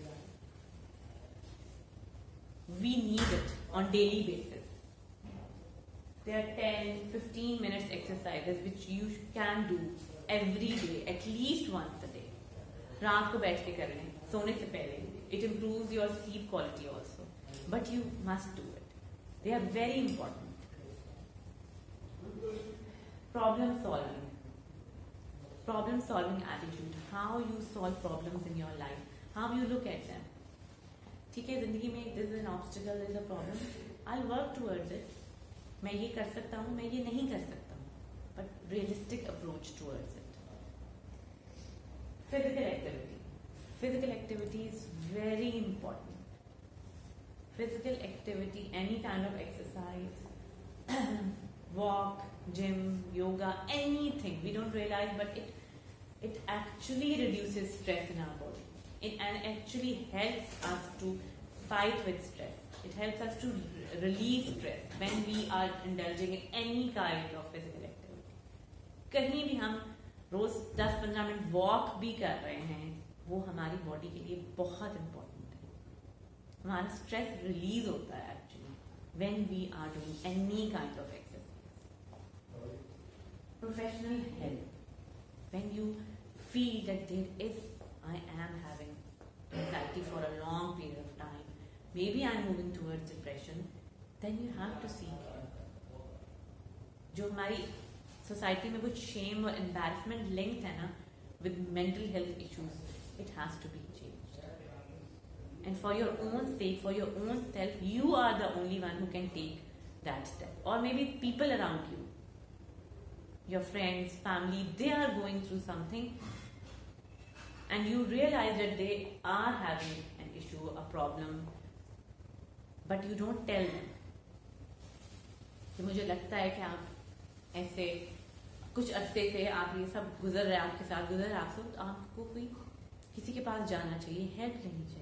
We need it on daily basis. There are ten, fifteen minutes exercises which you can do every day, at least once a day. रात को बैठ के कर लें, सोने से पहले. It improves your sleep quality also. But you must do it. They are very important. Problem solving. Problem solving attitude. How you solve problems in your life. How you look at them. ठीक है, जिंदगी में this is an obstacle, there is a problem. I'll work towards it. मैं ये कर सकता हूँ, मैं ये नहीं कर सकता हूँ. But realistic approach towards it. Physical activity. Physical activity is very important. Physical activity, any kind of exercise, walk, gym, yoga, anything. We don't realize, but it it actually reduces stress in our body. It and actually helps us to fight with stress. It helps us to release stress when we are indulging in any kind of physical activity. कहीं भी हम रोज दस पंद्रह minute walk भी कर रहे हैं, वो हमारी बॉडी के लिए बहुत इम्पोर्टेंट. हमारा स्ट्रेस रिलीज होता है actually when we are doing any kind of exercise. Professional help. When you feel that there is I am having anxiety for a long period of time, maybe I am moving towards depression, then you have to seek help. जो हमारी society में कुछ Shem और embarrassment linked है ना with mental health issues, it has to be changed. And for your own sake, for your own self, you are the only one who can take that step. Or maybe people around you, your friends, family, they are going through something and you realize that they are having an issue, a problem, but you don't tell them. कि मुझे लगता है कि आप ऐसे कुछ अरसे से आप ये सब गुजर रहे हैं, आपके साथ गुजर रहे हैं, तो आपको कोई किसी के पास जाना चाहिए, हेल्प लेनी चाहिए.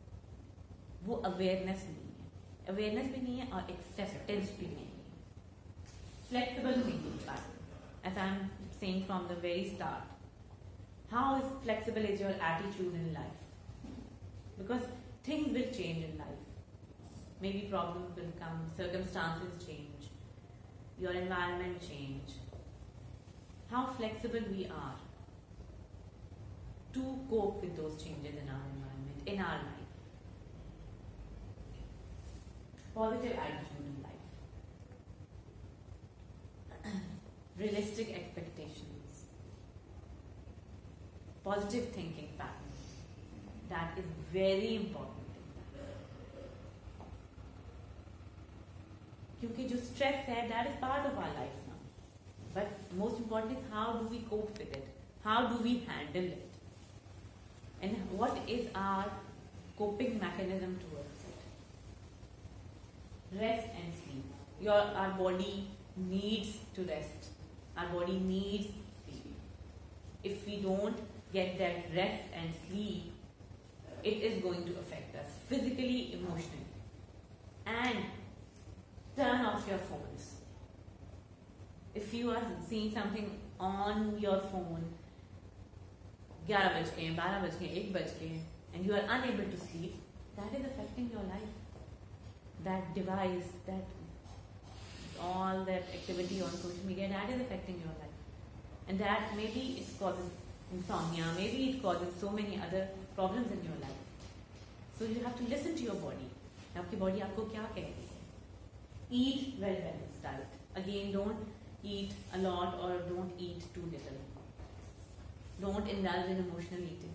वो अवेयरनेस नहीं है, अवेयरनेस भी नहीं है और एक्सेप्टेंस भी नहीं है. Flexible thinking, as I'm saying from the very start, how is flexible is your attitude in life? Because things will change in life. maybe problems will come, circumstances change, your environment change. How flexible we are to cope with those changes in our environment, in our life. Positive attitude in life. Realistic expectations. Positive thinking pattern. That is very important. Because जो stress है, that is part of our life now. But most important is how do we cope with it? How do we handle it? And what is our coping mechanism towards it? Rest and sleep. Your our body needs to rest. Our body needs sleep. If we don't get that rest and sleep, it is going to affect us physically, emotionally. And turn off your phones. If you are seeing something on your phone, ग्यारह बज के, बारह बज के, एक बज के, and you are unable to sleep, that is affecting your life. That device, that all that activity on social media, that is affecting your life. And that maybe it causes insomnia, maybe it causes so many other problems in your life. So you have to listen to your body. आपकी body आपको क्या कह रही है? Eat well balanced diet. Again, don't eat a lot or don't eat too little. Don't indulge in emotional eating.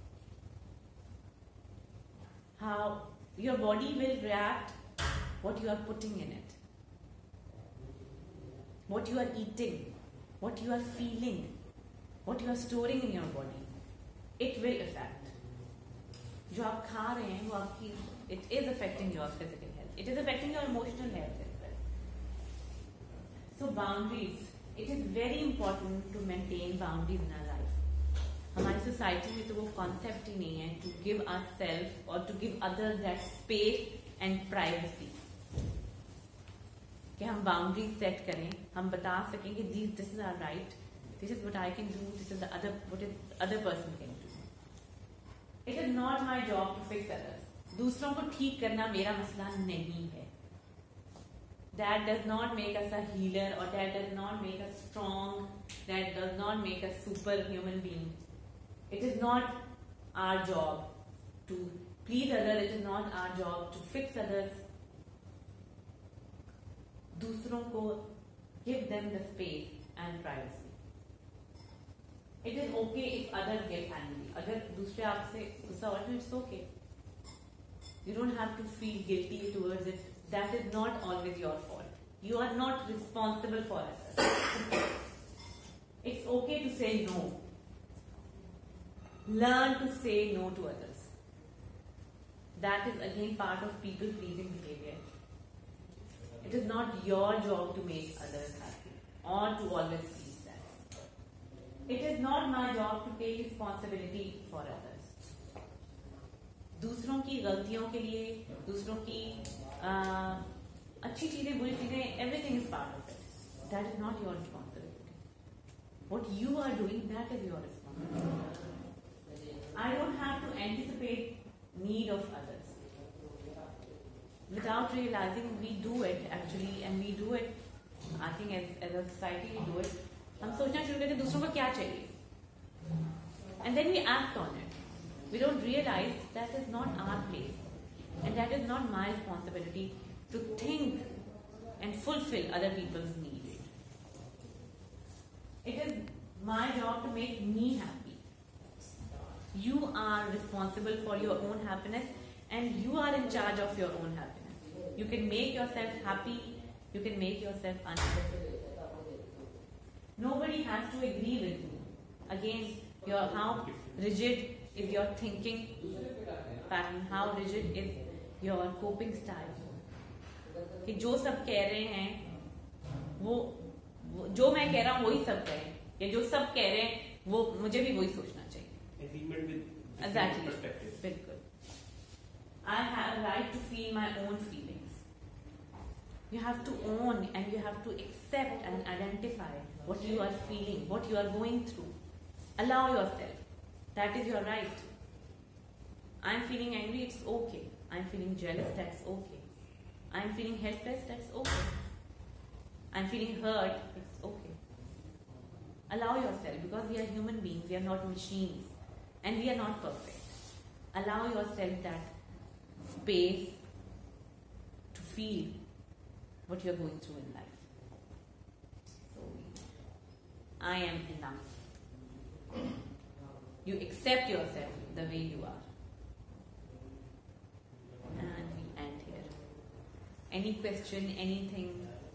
How your body will react what you are putting in it, what you are eating, what you are feeling, what you are storing in your body. It will affect. जो आप खा रहे हैं वो आपकी, it is affecting your physical health. It is affecting your emotional health as well. So boundaries. It is very important to maintain boundaries in our life. हमारी society में तो वो कॉन्सेप्ट ही नहीं है टू गिव आवर सेल्फ और to give others that space and privacy, कि हम बाउंड्रीज सेट करें, हम बता सकें कि this this is our right, this is what I can do, this is the other what is other person can do. It is not my job to fix others. दूसरों को ठीक करना मेरा मसला नहीं है. That does not make us a healer, or that does not make us strong, that does not make us superhuman being. It is not our job to please others, it is not our job to fix others. दूसरों को give them the space and privacy. It is okay if others get angry. अगर दूसरे आपसे गुस्सा हो तो it's okay. You don't have to feel guilty towards it. That is not always your fault. You are not responsible for it. It's okay to say no. Learn to say no to others. That is again part of people pleasing behavior. It is not your job to make others happy or to always please them. It is not my job to take responsibility for others. दूसरों की गलतियों के लिए, दूसरों की uh, अच्छी चीजें, बुरी चीजें, everything is part of it. That is not your responsibility. What you are doing, that is your responsibility. I don't have to anticipate need of others. Without realizing, we do it actually, and we do it. I think as as a society we do it. हम सोचना शुरू करते हैं दूसरों को क्या चाहिए, and then we act on it. We don't realize that is not our place, and that is not my responsibility to think and fulfill other people's needs. It is my job to make me happy. You are responsible for your own happiness, and you are in charge of your own happiness. You can make yourself happy, you can make yourself unhappy. Nobody has to agree with you. Again, your how rigid is your thinking pattern, how rigid is your coping style. कि जो सब कह रहे हैं वो, वो जो मैं कह रहा हूँ वही सब कहें, या जो सब कह रहे हैं वो मुझे भी वही सोचना चाहिए. Exactly. बिल्कुल. I have a right to feel my own feelings. You have to own and you have to accept and identify what you are feeling, what you are going through. Allow yourself. That is your right. I'm feeling angry, it's okay. I'm feeling jealous, that's okay. I'm feeling helpless, that's okay. I'm feeling hurt, it's okay. Allow yourself, because we are human beings, we are not machines, and we are not perfect. Allow yourself that space to feel what you're going through in life. So, I am enough. You accept yourself the way you are. And we end here. Any question, anything?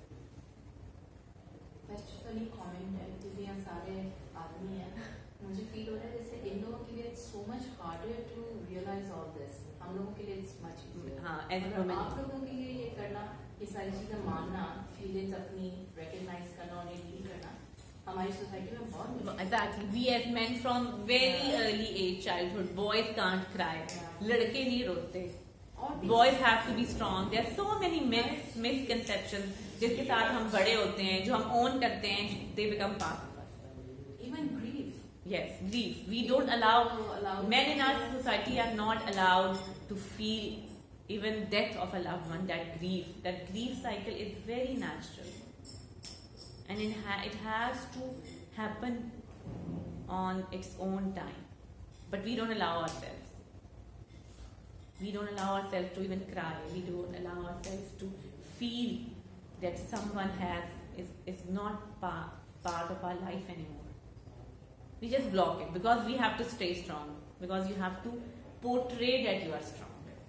Especially comment है क्योंकि यहाँ सारे आदमी हैं, मुझे feel हो रहा है जैसे इन लोगों के लिए it's so much harder to realize all this. हम लोगों के लिए it's much easier. हाँ, as और आप लोगों के लिए ये करना, ये सारी चीजें मानना, feelings अपनी recognize करना और ये डील करना, हमारी सोसाइटी में बहुत मुश्किल है. Exactly. We as men from very Yeah. early age, childhood, boys can't cry. Yeah. लड़के नहीं रोते. और भी- Boys have to be strong. There are so many myths, misconceptions जिसके साथ हम बड़े होते हैं, जो हम own करते हैं, they become part of us. even grief. Yes, grief. We don't allow, allow men in our society are not allowed to feel even death of a loved one, that grief. That grief cycle is very natural. And it, ha it has to happen on its own time. But we don't allow ourselves. We don't allow ourselves to even cry. We don't allow ourselves to feel that someone has is, is not part, part of our life anymore. We just block it because we have to stay strong. Because you have to portray that you are strong.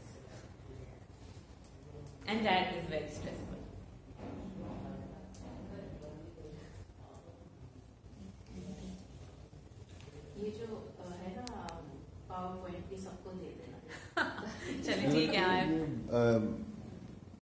And that is very stressful. ये जो अ, है ना power point ये सबको दे देना. चलिए ठीक है. ये, अ,